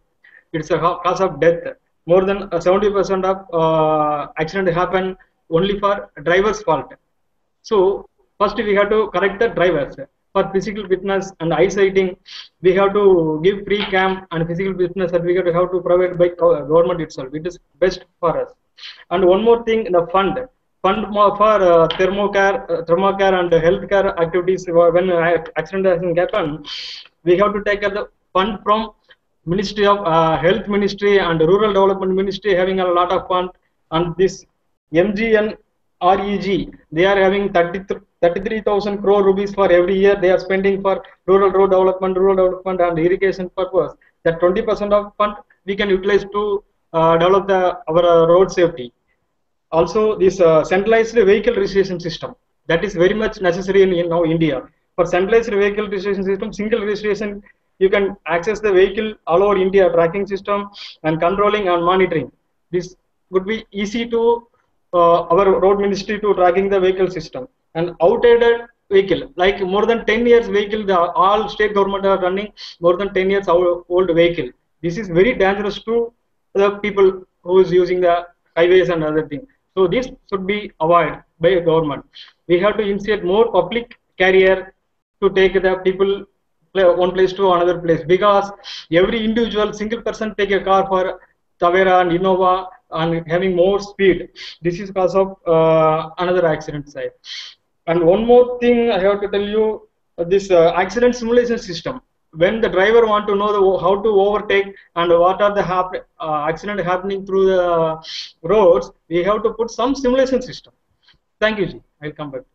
it's a cause of death. More than seventy percent of uh, accident happen only for driver's fault. So first we have to correct the drivers. For physical fitness and eyesighting, we have to give free camp and physical fitness certificate we have to provide by government itself. It is best for us. And one more thing, the fund. Fund for uh, thermocare, uh, thermocare and healthcare activities when accident has happened, we have to take the fund from Ministry of uh, Health Ministry and Rural Development Ministry having a lot of fund, and this M G N R E G, they are having thirty-three thousand crore rupees for every year they are spending for rural road development, rural development and irrigation purpose. That twenty percent of fund we can utilize to uh, develop the our uh, road safety. Also, this uh, centralized vehicle registration system, that is very much necessary in, in now India. For centralized vehicle registration system, single registration, you can access the vehicle all over India, tracking system and controlling and monitoring. This would be easy to uh, our road ministry to tracking the vehicle system. And outdated vehicle, like more than ten years vehicle, the all state government are running more than ten years old vehicle. This is very dangerous to the people who is using the highways and other things. So this should be avoided by government. We have to initiate more public carrier to take the people one place to another place, because every individual single person take a car for Tavera and Innova and having more speed. This is cause of uh, another accident side. And one more thing I have to tell you, uh, this uh, accident simulation system. When the driver want to know the, how to overtake and what are the hap uh, accident happening through the roads, we have to put some simulation system. Thank you, Ji. I'll come back.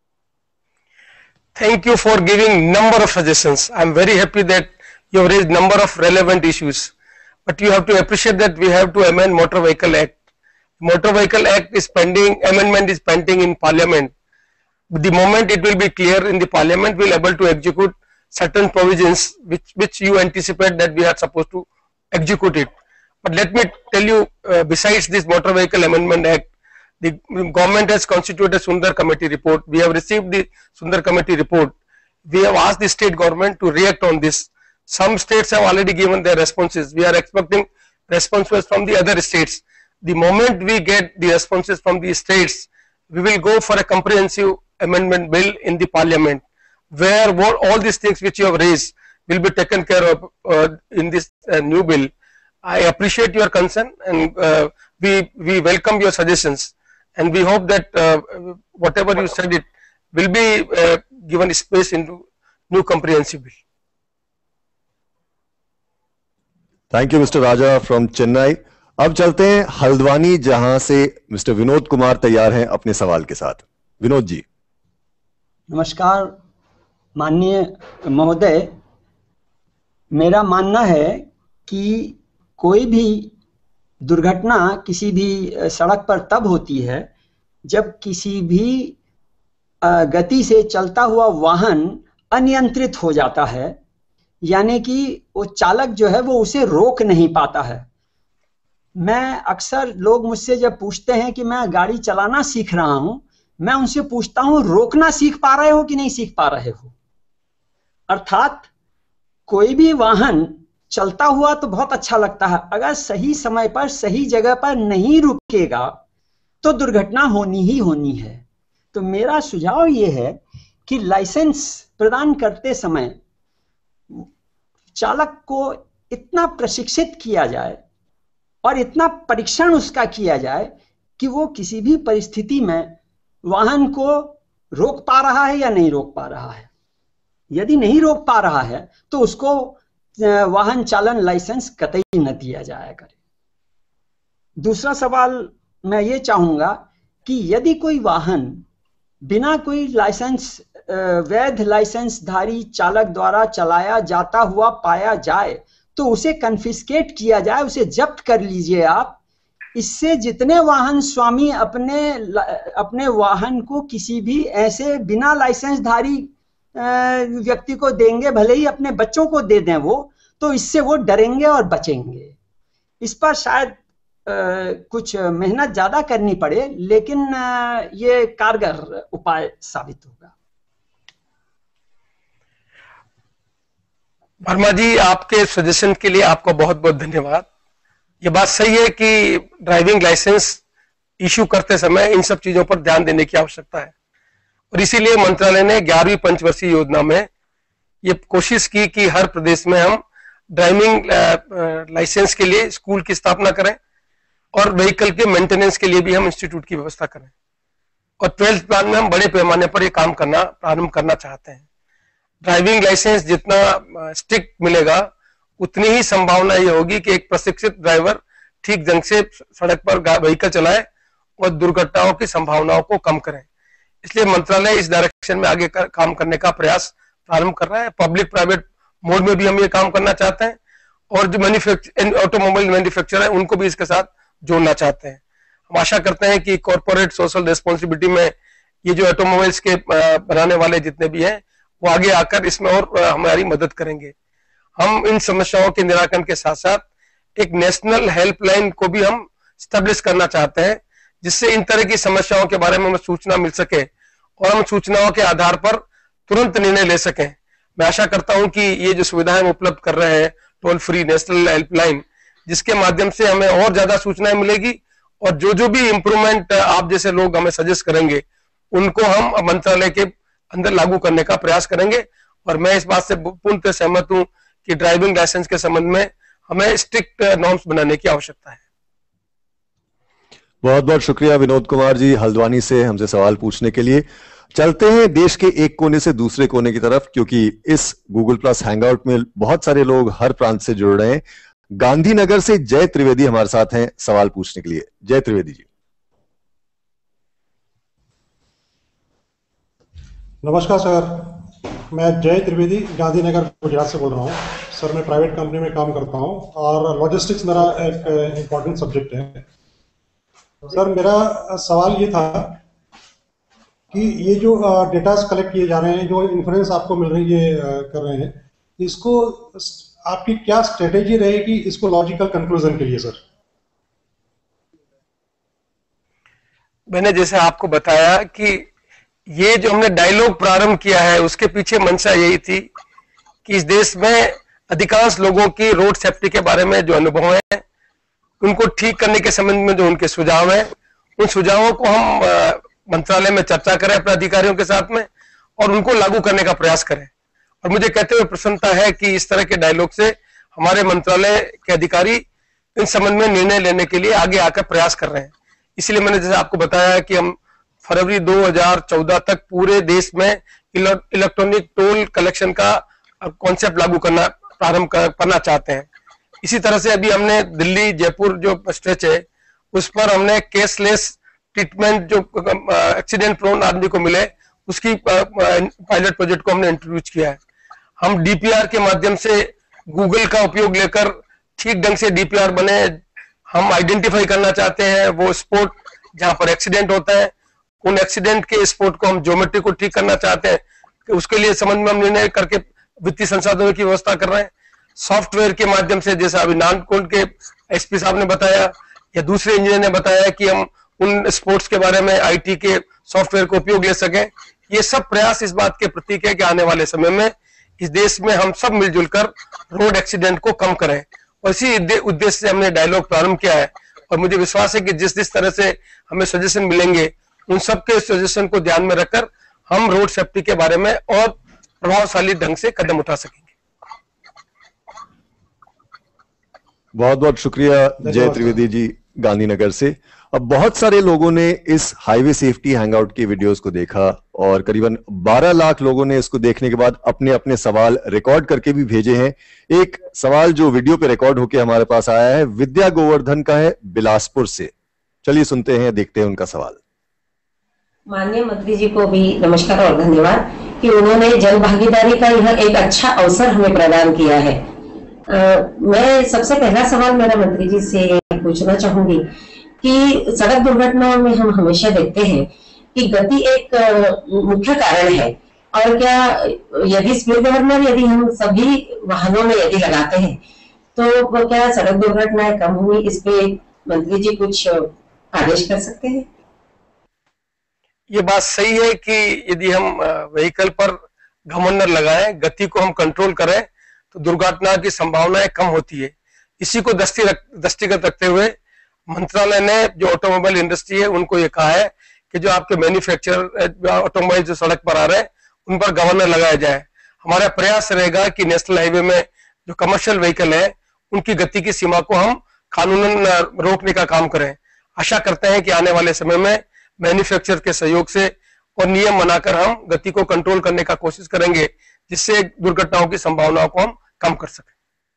Thank you for giving number of suggestions. I am very happy that you have raised number of relevant issues. But you have to appreciate that we have to amend Motor Vehicle Act. Motor Vehicle Act is pending, amendment is pending in Parliament. The moment it will be clear in the Parliament, we will able to execute certain provisions which, which you anticipate that we are supposed to execute it. But let me tell you, uh, besides this Motor Vehicle Amendment Act, the government has constituted a Sundar Committee report. We have received the Sundar Committee report. We have asked the state government to react on this. Some states have already given their responses. We are expecting responses from the other states. The moment we get the responses from the states, we will go for a comprehensive amendment bill in the Parliament, where all these things which you have raised will be taken care of uh, in this uh, new bill. I appreciate your concern, and uh, we, we welcome your suggestions, and we hope that uh, whatever you said it will be uh, given space into new comprehensive bill. Thank you mister Raja from Chennai. अब चलते हैं हल्द्वानी, जहां से मिस्टर विनोद कुमार तैयार हैं अपने सवाल के साथ। विनोद जी। नमस्कार माननीय महोदय, मेरा मानना है कि कोई भी दुर्घटना किसी भी सड़क पर तब होती है जब किसी भी गति से चलता हुआ वाहन अनियंत्रित हो जाता है, यानी कि वो चालक जो है वो उसे रोक नहीं पाता है। मैं अक्सर लोग मुझसे जब पूछते हैं कि मैं गाड़ी चलाना सीख रहा हूं, मैं उनसे पूछता हूं रोकना सीख पा रहे हो कि नहीं सीख पा रहे हो। अर्थात कोई भी वाहन चलता हुआ तो बहुत अच्छा लगता है, अगर सही समय पर सही जगह पर नहीं रुकेगा तो दुर्घटना होनी ही होनी है। तो मेरा सुझाव ये है कि लाइसेंस प्रदान करते समय चालक को इतना प्रशिक्षित किया जाए और इतना परीक्षण उसका किया जाए कि वो किसी भी परिस्थिति में वाहन को रोक पा रहा है या नहीं रोक पा रहा है। यदि नहीं रोक पा रहा है तो उसको वाहन चालन लाइसेंस कतई न दिया जाया करे। दूसरा सवाल मैं ये चाहूंगा कि यदि कोई वाहन बिना कोई लाइसेंस वैध लाइसेंसधारी चालक द्वारा चलाया जाता हुआ पाया जाए तो उसे कन्फिस्केट किया जाए, उसे जब्त कर लीजिए आप। इससे जितने वाहन स्वामी अपने अपने वाहन को किसी भी ऐसे बिना लाइसेंसधारी व्यक्ति को देंगे, भले ही अपने बच्चों को दे दें वो, तो इससे वो डरेंगे और बचेंगे। इस पर शायद आ, कुछ मेहनत ज्यादा करनी पड़े, लेकिन आ, ये कारगर उपाय साबित होगा। वर्मा जी, आपके सजेशन के लिए आपको बहुत बहुत धन्यवाद। ये बात सही है कि ड्राइविंग लाइसेंस इश्यू करते समय इन सब चीजों पर ध्यान देने की आवश्यकता है और इसीलिए मंत्रालय ने ग्यारहवीं पंचवर्षीय योजना में ये कोशिश की कि हर प्रदेश में हम ड्राइविंग लाइसेंस के लिए स्कूल की स्थापना करें और व्हीकल के मेंटेनेंस के लिए भी हम इंस्टीट्यूट की व्यवस्था करें और ट्वेल्थ प्लान में हम बड़े पैमाने पर ये काम करना प्रारंभ करना चाहते हैं। ड्राइविंग लाइसेंस जितना स्ट्रिक्ट मिलेगा उतनी ही संभावना ये होगी कि एक प्रशिक्षित ड्राइवर ठीक ढंग से सड़क पर व्हीकल चलाए और दुर्घटनाओं की संभावनाओं को कम करें। इसलिए मंत्रालय इस डायरेक्शन में आगे कर, काम करने का प्रयास प्रारंभ कर रहा है। पब्लिक प्राइवेट मोड में भी हम ये काम करना चाहते हैं और जो मैन्युफैक्चर ऑटोमोबाइल मैन्युफैक्चरर है उनको भी इसके साथ जोड़ना चाहते हैं। हम आशा करते हैं कि कॉर्पोरेट सोशल रिस्पॉन्सिबिलिटी में ये जो ऑटोमोबाइल्स के बनाने वाले जितने भी हैं वो आगे आकर इसमें और हमारी मदद करेंगे। हम इन समस्याओं के निराकरण के साथ साथ एक नेशनल हेल्पलाइन को भी हम स्टैब्लिश करना चाहते हैं जिससे इन तरह की समस्याओं के बारे में हमें सूचना मिल सके और हम सूचनाओं के आधार पर तुरंत निर्णय ले सकें। मैं आशा करता हूं कि ये जो सुविधाएं हम उपलब्ध कर रहे हैं टोल फ्री नेशनल हेल्पलाइन, जिसके माध्यम से हमें और ज्यादा सूचनाएं मिलेगी और जो जो भी इम्प्रूवमेंट आप जैसे लोग हमें सजेस्ट करेंगे उनको हम मंत्रालय के अंदर लागू करने का प्रयास करेंगे। और मैं इस बात से पूर्णतः सहमत हूं कि ड्राइविंग लाइसेंस के संबंध में हमें स्ट्रिक्ट नॉर्म्स बनाने की आवश्यकता है। बहुत बहुत शुक्रिया विनोद कुमार जी हल्द्वानी से हमसे सवाल पूछने के लिए। चलते हैं देश के एक कोने से दूसरे कोने की तरफ, क्योंकि इस गूगल प्लस हैंगआउट में बहुत सारे लोग हर प्रांत से जुड़ रहे हैं। गांधीनगर से जय त्रिवेदी हमारे साथ हैं सवाल पूछने के लिए। जय त्रिवेदी जी। नमस्कार सर, मैं जय त्रिवेदी गांधीनगर गुजरात से बोल रहा हूँ। सर मैं प्राइवेट कंपनी में काम करता हूँ और लॉजिस्टिक्स मेरा एक इम्पॉर्टेंट सब्जेक्ट है। सर मेरा सवाल ये था कि ये जो डेटास कलेक्ट किए जा रहे हैं, जो इन्फ्लुएंस आपको मिल रही है कर रहे हैं, इसको आपकी क्या स्ट्रेटेजी रहेगी इसको लॉजिकल कंक्लूजन के लिए? सर मैंने जैसे आपको बताया कि ये जो हमने डायलॉग प्रारंभ किया है उसके पीछे मंशा यही थी कि इस देश में अधिकांश लोगों की रोड सेफ्टी के बारे में जो अनुभव है उनको ठीक करने के संबंध में जो उनके सुझाव हैं उन सुझावों को हम मंत्रालय में चर्चा करें अपने अधिकारियों के साथ में और उनको लागू करने का प्रयास करें। और मुझे कहते हुए प्रसन्नता है कि इस तरह के डायलॉग से हमारे मंत्रालय के अधिकारी इन संबंध में निर्णय लेने के लिए आगे आकर प्रयास कर रहे हैं। इसलिए मैंने जैसे आपको बताया कि हम फरवरी दो हज़ार चौदह तक पूरे देश में इलेक्ट्रॉनिक टोल कलेक्शन का कॉन्सेप्ट लागू करना प्रारंभ करना चाहते हैं। इसी तरह से अभी हमने दिल्ली जयपुर जो स्ट्रेच है उस पर हमने कैशलेस ट्रीटमेंट जो एक्सीडेंट प्रोन आदमी को मिले उसकी पायलट प्रोजेक्ट को हमने इंट्रोड्यूस किया है। हम डीपीआर के माध्यम से गूगल का उपयोग लेकर ठीक ढंग से डीपीआर बने, हम आइडेंटिफाई करना चाहते हैं वो स्पॉट जहां पर एक्सीडेंट होता है, उन एक्सीडेंट के स्पॉट को हम ज्योमेट्री को ठीक करना चाहते हैं कि उसके लिए संबंध में हम निर्णय करके वित्तीय संसाधनों की व्यवस्था कर रहे हैं। सॉफ्टवेयर के माध्यम से जैसा अभी नानकोट के एसपी साहब ने बताया या दूसरे इंजीनियर ने बताया कि हम उन स्पोर्ट्स के बारे में आईटी के सॉफ्टवेयर को उपयोग ले सकें। ये सब प्रयास इस बात के प्रतीक है कि आने वाले समय में इस देश में हम सब मिलजुल कर रोड एक्सीडेंट को कम करें और इसी उद्देश्य से हमने डायलॉग प्रारंभ किया है। और मुझे विश्वास है कि जिस जिस तरह से हमें सजेशन मिलेंगे उन सबके सजेशन को ध्यान में रखकर हम रोड सेफ्टी के बारे में और प्रभावशाली ढंग से कदम उठा सकेंगे। बहुत बहुत शुक्रिया जय त्रिवेदी जी गांधीनगर से। अब बहुत सारे लोगों ने इस हाईवे सेफ्टी हैंगआउट की वीडियोस को देखा और करीबन बारह लाख लोगों ने इसको देखने के बाद अपने अपने सवाल रिकॉर्ड करके भी भेजे हैं। एक सवाल जो वीडियो पे रिकॉर्ड होके हमारे पास आया है विद्या गोवर्धन का है बिलासपुर से। चलिए सुनते हैं, देखते हैं उनका सवाल। माननीय मंत्री जी को भी नमस्कार और धन्यवाद कि उन्होंने जन भागीदारी का यह एक अच्छा अवसर हमें प्रदान किया है। आ, मैं सबसे पहला सवाल मेरा मंत्री जी से पूछना चाहूंगी कि सड़क दुर्घटनाओं में हम हमेशा देखते हैं कि गति एक मुख्य कारण है और क्या यदि स्पीड गवर्नर यदि हम सभी वाहनों में यदि लगाते हैं तो क्या सड़क दुर्घटनाएं कम हुई? इस पे मंत्री जी कुछ आदेश कर सकते हैं? ये बात सही है कि यदि हम व्हीकल पर घमंडर लगाएं, गति को हम कंट्रोल करें तो दुर्घटना की संभावनाएं कम होती है। इसी को दृष्टि रख, दृष्टिगत रखते हुए मंत्रालय ने जो ऑटोमोबाइल इंडस्ट्री है उनको ये कहा है कि जो आपके मैन्युफैक्चरर ऑटोमोबाइल जो सड़क पर आ रहे हैं उन पर गवर्नर लगाया जाए। हमारा प्रयास रहेगा कि नेशनल हाईवे में जो कमर्शियल व्हीकल है उनकी गति की सीमा को हम कानूनन रोकने का काम करें। आशा करते हैं कि आने वाले समय में मैन्युफैक्चरर के सहयोग से और नियम बनाकर हम गति को कंट्रोल करने का कोशिश करेंगे, जिससे दुर्घटनाओं की संभावनाओं को हम कम कर सकें।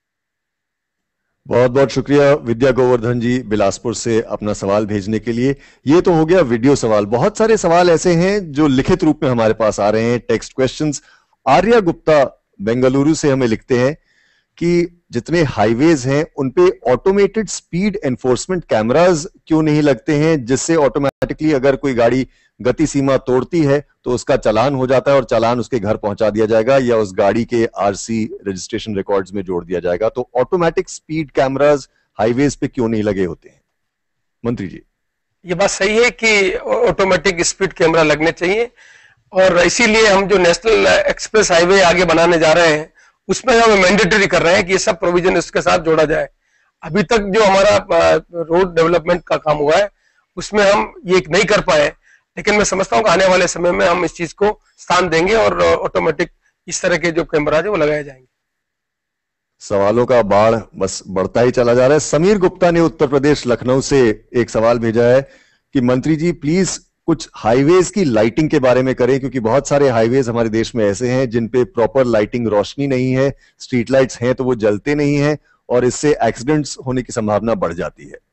बहुत बहुत शुक्रिया विद्या गोवर्धन जी बिलासपुर से अपना सवाल भेजने के लिए। ये तो हो गया वीडियो सवाल। बहुत सारे सवाल ऐसे हैं जो लिखित रूप में हमारे पास आ रहे हैं, टेक्स्ट क्वेश्चंस। आर्या गुप्ता बेंगलुरु से हमें लिखते हैं कि जितने हाईवेज हैं उन पे ऑटोमेटेड स्पीड एनफोर्समेंट कैमरास क्यों नहीं लगते हैं, जिससे ऑटोमेटिकली अगर कोई गाड़ी गति सीमा तोड़ती है तो उसका चालान हो जाता है और चालान उसके घर पहुंचा दिया जाएगा या उस गाड़ी के आरसी रजिस्ट्रेशन रिकॉर्ड्स में जोड़ दिया जाएगा। तो ऑटोमेटिक स्पीड कैमरास हाईवेज पे क्यों नहीं लगे होते हैं? मंत्री जी, ये बात सही है कि ऑटोमेटिक स्पीड कैमरा लगने चाहिए और इसीलिए हम जो नेशनल एक्सप्रेस हाईवे आगे बनाने जा रहे हैं उसमें हम मैंडेटरी कर रहे हैं कि ये सब प्रोविजन इसके साथ जोड़ा जाए। अभी तक जो हमारा रोड डेवलपमेंट का काम हुआ है उसमें हम ये नहीं कर पाए, लेकिन मैं समझता हूं कि आने वाले समय में हम इस चीज को स्थान देंगे और ऑटोमेटिक इस तरह के जो कैमरा है वो लगाए जाएंगे। सवालों का बाढ़ बस बढ़ता ही चला जा रहा है। समीर गुप्ता ने उत्तर प्रदेश लखनऊ से एक सवाल भेजा है कि मंत्री जी प्लीज कुछ हाईवेज की लाइटिंग के बारे में करें, क्योंकि बहुत सारे हाईवेज हमारे देश में ऐसे हैं जिन पे प्रॉपर लाइटिंग रोशनी नहीं है, स्ट्रीट लाइट्स हैं तो वो जलते नहीं हैं और इससे एक्सीडेंट्स होने की संभावना बढ़ जाती है।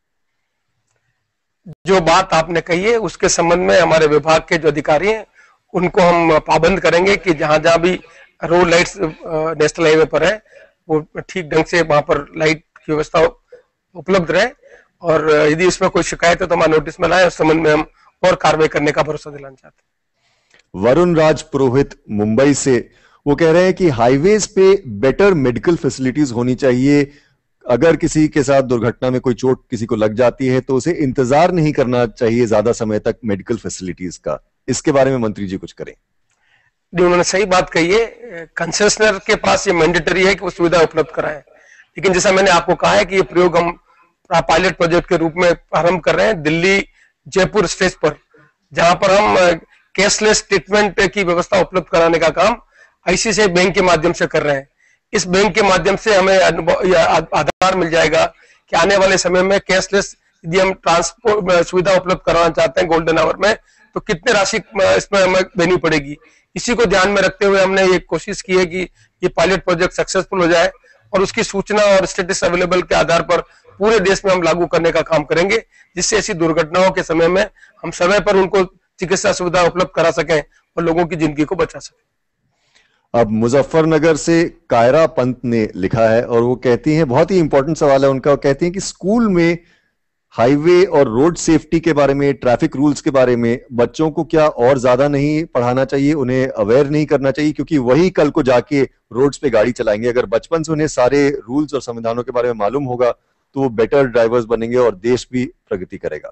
जो बात आपने कही है उसके संबंध में हमारे विभाग के जो अधिकारी हैं उनको हम पाबंद करेंगे कि जहां जहां भी रोड लाइट्स नेशनल हाईवे पर है वो ठीक ढंग से वहां पर लाइट की व्यवस्था उपलब्ध रहे और यदि इसमें कोई शिकायत है तो हमारे नोटिस में लाए, उस संबंध में हम और कार्रवाई करने का भरोसा दिलाना चाहते हैं। वरुण राज पुरोहित मुंबई से वो कह रहे हैं कि हाईवेज पे बेटर मेडिकल फैसिलिटीज होनी चाहिए। अगर किसी के साथ दुर्घटना में कोई चोट किसी को लग जाती है तो उसे इंतजार नहीं करना चाहिए ज्यादा समय तक मेडिकल फैसिलिटीज का। इसके बारे में मंत्री जी कुछ करें। उन्होंने सही बात कही है, कंसेशनर के पास ये मैंडेटरी है कि वो सुविधा उपलब्ध कराएं, लेकिन जैसा मैंने आपको कहा है कि ये प्रयोग हम पायलट प्रोजेक्ट के रूप में प्रारंभ कर रहे हैं दिल्ली जयपुर स्टेज पर, जहां पर हम कैशलेस ट्रीटमेंट की व्यवस्था उपलब्ध कराने का काम आईसीआईसीआई बैंक के माध्यम से कर रहे हैं। इस बैंक के माध्यम से हमें आधार मिल जाएगा कि आने वाले समय में कैशलेस यदि हम ट्रांसपोर्ट सुविधा उपलब्ध कराना चाहते हैं गोल्डन आवर में तो कितने राशि इसमें हमें देनी पड़ेगी। इसी को ध्यान में रखते हुए हमने ये कोशिश की है कि ये पायलट प्रोजेक्ट सक्सेसफुल हो जाए और उसकी सूचना और स्टेटस अवेलेबल के आधार पर पूरे देश में हम लागू करने का काम करेंगे, जिससे ऐसी दुर्घटनाओं के समय में हम समय पर उनको चिकित्सा सुविधा उपलब्ध करा सकें और लोगों की जिंदगी को बचा सकें। अब मुजफ्फरनगर से कायरा पंत ने लिखा है और वो कहती हैं, बहुत ही इंपॉर्टेंट सवाल है उनका, वो कहती हैं कि स्कूल में हाईवे और रोड सेफ्टी के बारे में, ट्रैफिक रूल्स के बारे में बच्चों को क्या और ज्यादा नहीं पढ़ाना चाहिए, उन्हें अवेयर नहीं करना चाहिए, क्योंकि वही कल को जाके रोड्स पे गाड़ी चलाएंगे। अगर बचपन से उन्हें सारे रूल्स और संविधानों के बारे में मालूम होगा तो वो बेटर ड्राइवर्स बनेंगे और देश भी प्रगति करेगा।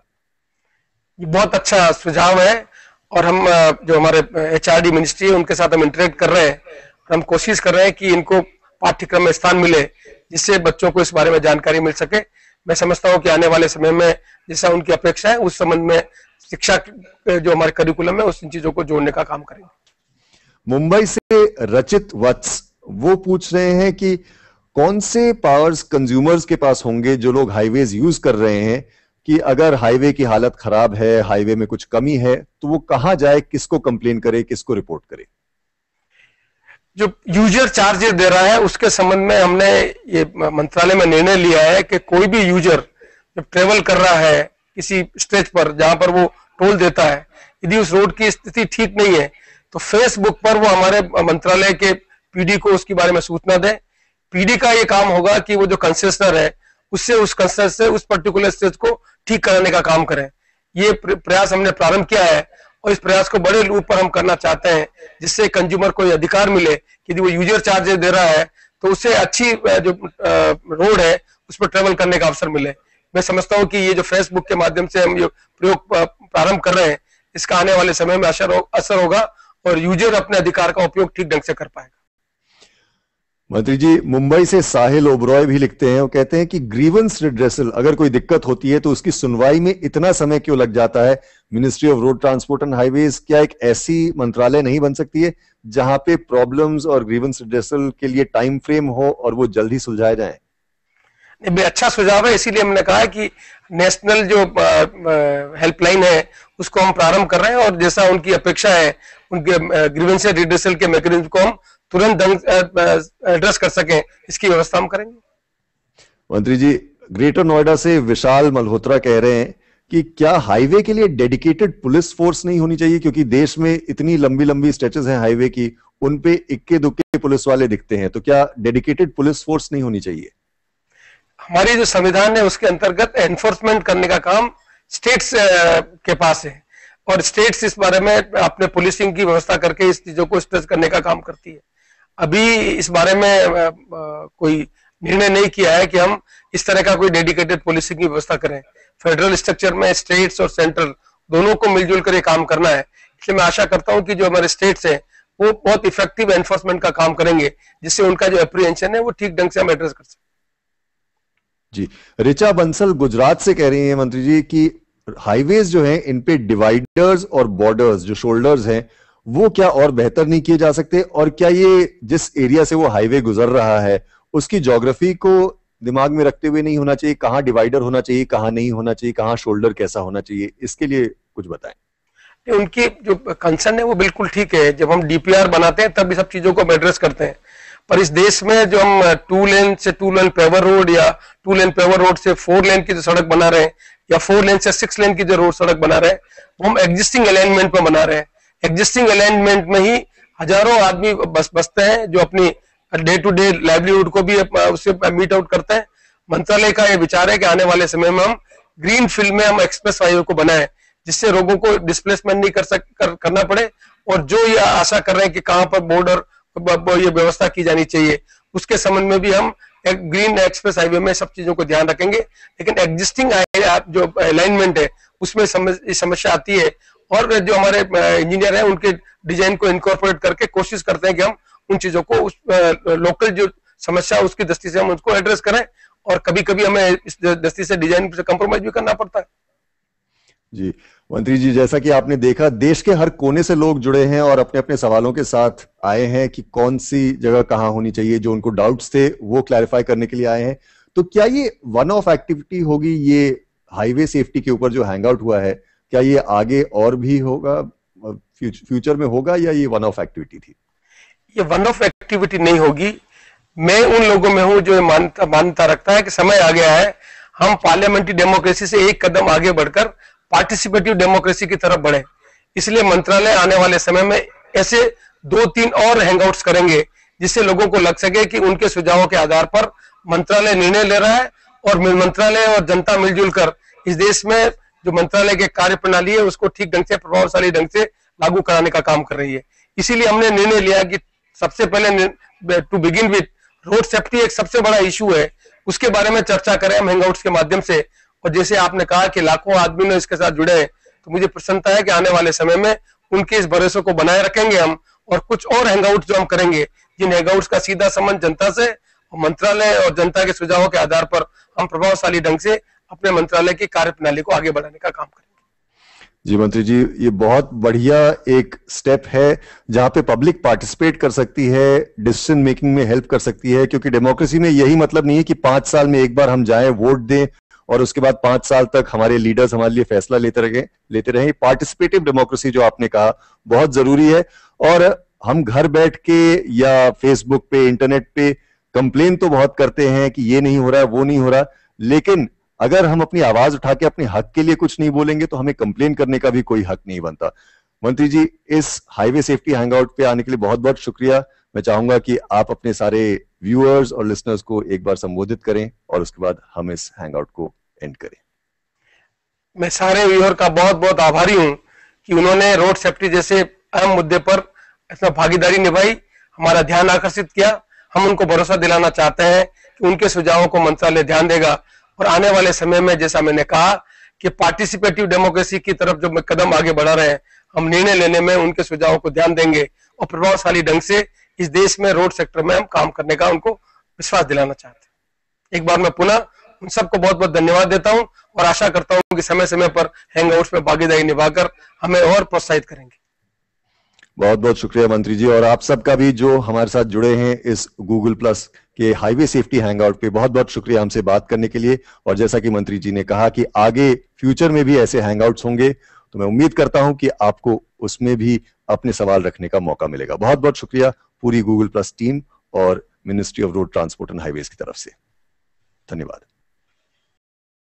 ये बहुत अच्छा सुझाव है और हम जो हमारे एचआरडी मिनिस्ट्री है उनके साथ हम इंटरेक्ट कर रहे हैं और हम कोशिश कर रहे हैं कि इनको पाठ्यक्रम में स्थान मिले जिससे बच्चों को इस बारे में जानकारी मिल सके। मैं समझता हूं कि आने वाले समय में जैसा उनकी अपेक्षा है उस संबंध में शिक्षा जो हमारे करिकुलम है उस चीजों को जोड़ने का काम करेंगे। मुंबई से रचित वत्स वो पूछ रहे हैं कि कौन से पावर्स कंज्यूमर्स के पास होंगे जो लोग हाईवेज यूज कर रहे हैं, कि अगर हाईवे की हालत खराब है, हाईवे में कुछ कमी है तो वो कहां जाए, किसको कंप्लेन करे, किसको रिपोर्ट करे। जो यूजर चार्जेस दे रहा है उसके संबंध में हमने ये मंत्रालय में निर्णय लिया है कि कोई भी यूजर जब ट्रेवल कर रहा है किसी स्टेज पर जहां पर वो टोल देता है, यदि उस रोड की स्थिति ठीक नहीं है तो फेसबुक पर वो हमारे मंत्रालय के पीडी को उसके बारे में सूचना दे। पीडी का ये काम होगा कि वो जो कंसेशनर है उससे उस कंसेशनर से उस पर्टिकुलर स्टेज को ठीक कराने का काम करें। ये प्रयास हमने प्रारंभ किया है और इस प्रयास को बड़े रूप पर हम करना चाहते हैं जिससे कंज्यूमर को अधिकार मिले कि यदि वो यूजर चार्जेस दे रहा है तो उससे अच्छी जो रोड है उस पर ट्रेवल करने का अवसर मिले। मैं समझता हूं कि ये जो फेसबुक के माध्यम से हम ये प्रयोग प्रारंभ कर रहे हैं इसका आने वाले समय में असर हो, असर होगा और यूजर अपने अधिकार का उपयोग ठीक ढंग से कर पाएगा। मंत्री जी, मुंबई से साहिल ओबरॉय भी लिखते हैं, वो कहते हैं कि ग्रीवेंस रिड्रेसल, अगर कोई दिक्कत होती है तो उसकी सुनवाई में इतना समय क्यों लग जाता है? Ministry of road transport and highways क्या एक ऐसी मंत्रालय नहीं बन सकती है जहां पे प्रॉब्लम्स और ग्रीवेंस रिड्रेसल के लिए टाइम फ्रेम हो और वो जल्दी सुलझाए जाएं? नहीं, अच्छा सुझाव है, इसीलिए हमने कहा कि नेशनल जो हेल्पलाइन है उसको हम प्रारंभ कर रहे हैं और जैसा उनकी अपेक्षा है उनके ग्रीवेंस रिड्रेसल के मैकेनिज्म को हम तुरंत एड्रेस कर सकें, इसकी व्यवस्था हम करेंगे। मंत्री जी, ग्रेटर नोएडा से विशाल मल्होत्रा कह रहे हैं कि क्या हाईवे के लिए डेडिकेटेड पुलिस फोर्स नहीं होनी चाहिए, क्योंकि देश में इतनी लंबी लंबी स्ट्रेचेस हैं हाईवे की, उन पे इक्के दुक्के पुलिस वाले दिखते हैं, तो क्या डेडिकेटेड पुलिस फोर्स नहीं होनी चाहिए? हमारी जो संविधान है उसके अंतर्गत एनफोर्समेंट करने का काम स्टेट्स के पास है और स्टेट्स इस बारे में अपने पुलिसिंग की व्यवस्था करके इस चीजों को स्ट्रेस करने का काम करती है। अभी इस बारे में कोई निर्णय नहीं किया है कि हम इस तरह का कोई डेडिकेटेड पुलिसिंग की व्यवस्था करें। फेडरल स्ट्रक्चर में स्टेट्स और सेंट्रल दोनों को मिलजुल कर ये काम करना है, इसलिए मैं आशा करता हूं कि जो हमारे स्टेट्स हैं वो बहुत इफेक्टिव एनफोर्समेंट का काम करेंगे, जिससे उनका जो एप्रीहेंशन है वो ठीक ढंग से हम एड्रेस कर सकें। जी, रिचा बंसल गुजरात से कह रही हैं मंत्री जी कि हाईवेज जो हैं इन पे डिवाइडर्स और बॉर्डर्स जो शोल्डर्स हैं वो क्या और बेहतर नहीं किए जा सकते, और क्या ये जिस एरिया से वो हाईवे गुजर रहा है उसकी ज्योग्राफी को दिमाग में रखते हुए नहीं होना चाहिए? कहाँ डिवाइडर होना चाहिए, कहाँ नहीं होना चाहिए, कहाँ शोल्डर कैसा होना चाहिए, इसके लिए कुछ बताएं। उनकी जो कंसर्न है वो बिल्कुल ठीक है, जब हम डीपीआर बनाते हैं तब भी सब चीजों को हम एड्रेस करते हैं, पर इस देश में जो हम टू लेन से टू लेन पेवर रोड या टू लेन पेवर रोड से फोर लेन की जो सड़क बना रहे हैं या फोर लेन से सिक्स लेन की जो रोड सड़क बना रहे हैं वो हम एग्जिस्टिंग अलाइनमेंट में बना रहे हैं। एग्जिस्टिंग अलाइनमेंट में ही हजारों आदमी बस बसते हैं जो अपनी डे टू डे लाइवलीहुड को भी उससे मीट आउट करते हैं। मंत्रालय का ये विचार है कि आने वाले समय में हम ग्रीन फील्ड में हम एक्सप्रेस हाईवे को बनाएं जिससे लोगों को डिस्प्लेसमेंट नहीं कर सक कर, करना पड़े, और जो ये आशा कर रहे हैं कि कहां पर बॉर्डर ये व्यवस्था की जानी चाहिए उसके संबंध में भी हम एक ग्रीन एक्सप्रेस हाईवे में सब चीजों को ध्यान रखेंगे। लेकिन एग्जिस्टिंग जो अलाइनमेंट है उसमें समस्या आती है और जो हमारे इंजीनियर हैं उनके डिजाइन को इनकॉर्पोरेट करके कोशिश करते हैं कि हम उन चीजों को उस लोकल जो समस्या उसकी दृष्टि से हम उसको एड्रेस करें, और कभी कभी हमें इस दृष्टि से डिजाइन से कंप्रोमाइज भी करना पड़ता है। जी मंत्री जी, जैसा कि आपने देखा देश के हर कोने से लोग जुड़े हैं और अपने अपने सवालों के साथ आए हैं कि कौन सी जगह कहाँ होनी चाहिए, जो उनको डाउट्स थे वो क्लैरिफाई करने के लिए आए हैं। तो क्या ये वन ऑफ एक्टिविटी होगी, ये हाईवे सेफ्टी के ऊपर जो हैंग आउट हुआ है, क्या ये आगे और भी होगा, फ्यूचर में होगा, या ये वन ऑफ एक्टिविटी थी? ये वन ऑफ एक्टिविटी नहीं होगी। मैं उन लोगों में हूं जो मानता मान्यता रखता है कि समय आ गया है हम पार्लियामेंट्री डेमोक्रेसी से एक कदम आगे बढ़कर पार्टिसिपेटिव डेमोक्रेसी की तरफ बढ़े। इसलिए मंत्रालय आने वाले समय में ऐसे दो तीन और हैंगआउट्स करेंगे जिससे लोगों को लग सके कि उनके सुझावों के आधार पर मंत्रालय निर्णय ले रहा है और मंत्रालय और जनता मिलजुल कर इस देश में जो मंत्रालय की कार्य प्रणाली है उसको ठीक ढंग से, प्रभावशाली ढंग से लागू कराने का काम कर रही है। इसीलिए हमने निर्णय लिया कि सबसे पहले to begin with road safety एक सबसे बड़ा इशू है, उसके बारे में चर्चा करें हम हैंगआउट्स के माध्यम से। और जैसे आपने कहा कि लाखों आदमी ने इसके साथ जुड़े हैं, तो मुझे प्रसन्नता है कि आने वाले समय में उनके इस भरोसे को बनाए रखेंगे हम, और कुछ और हैंगआउट्स जो हम करेंगे जिन हैंगआउट्स का सीधा संबंध जनता से, मंत्रालय और जनता के सुझावों के आधार पर हम प्रभावशाली ढंग से अपने मंत्रालय की कार्य प्रणाली को आगे बढ़ाने का काम करेंगे। जी मंत्री जी, ये बहुत बढ़िया एक स्टेप है जहां पे पब्लिक पार्टिसिपेट कर सकती है, डिसीजन मेकिंग में हेल्प कर सकती है, क्योंकि डेमोक्रेसी में यही मतलब नहीं है कि पांच साल में एक बार हम जाएं, वोट दें और उसके बाद पांच साल तक हमारे लीडर्स हमारे लिए फैसला लेते रहे लेते रहे पार्टिसिपेटिव डेमोक्रेसी जो आपने कहा बहुत जरूरी है। और हम घर बैठ के या फेसबुक पे, इंटरनेट पे कंप्लेन तो बहुत करते हैं कि ये नहीं हो रहा है, वो नहीं हो रहा, लेकिन अगर हम अपनी आवाज उठा के अपने हक के लिए कुछ नहीं बोलेंगे तो हमें कंप्लेन करने का भी कोई हक नहीं बनता। मंत्री जी, इस हाईवे सेफ्टी हैंगआउट पे आने के लिए बहुत बहुत शुक्रिया। मैं चाहूंगा कि आप अपने सारे व्यूअर्स और लिसनर्स को एक बार संबोधित करें और उसके बाद हम इस हैंगआउट को एंड करें। मैं सारे व्यूअर का बहुत बहुत आभारी हूं कि उन्होंने रोड सेफ्टी जैसे अहम मुद्दे पर अपना भागीदारी निभाई, हमारा ध्यान आकर्षित किया। हम उनको भरोसा दिलाना चाहते हैं कि उनके सुझावों को मंत्रालय ध्यान देगा और आने वाले समय में जैसा मैंने कहा कि पार्टिसिपेटिव डेमोक्रेसी की तरफ जो कदम आगे बढ़ा रहे हैं, हम निर्णय लेने में उनके सुझावों को ध्यान देंगे और प्रभावशाली ढंग से इस देश में रोड सेक्टर में हम काम करने का उनको विश्वास दिलाना चाहते हैं। एक बार मैं पुनः उन सबको बहुत बहुत धन्यवाद देता हूं और आशा करता हूं कि समय समय पर हैंगआउट्स में भागीदारी निभाकर हमें और प्रोत्साहित करेंगे। बहुत बहुत शुक्रिया मंत्री जी, और आप सबका भी जो हमारे साथ जुड़े हैं इस गूगल प्लस के हाईवे सेफ्टी हैंगआउट पे, बहुत बहुत शुक्रिया हमसे बात करने के लिए। और जैसा कि मंत्री जी ने कहा कि आगे फ्यूचर में भी ऐसे हैंगआउट्स होंगे, तो मैं उम्मीद करता हूं कि आपको उसमें भी अपने सवाल रखने का मौका मिलेगा। बहुत बहुत शुक्रिया पूरी गूगल प्लस टीम और ministry of road transport and highways की तरफ से। धन्यवाद।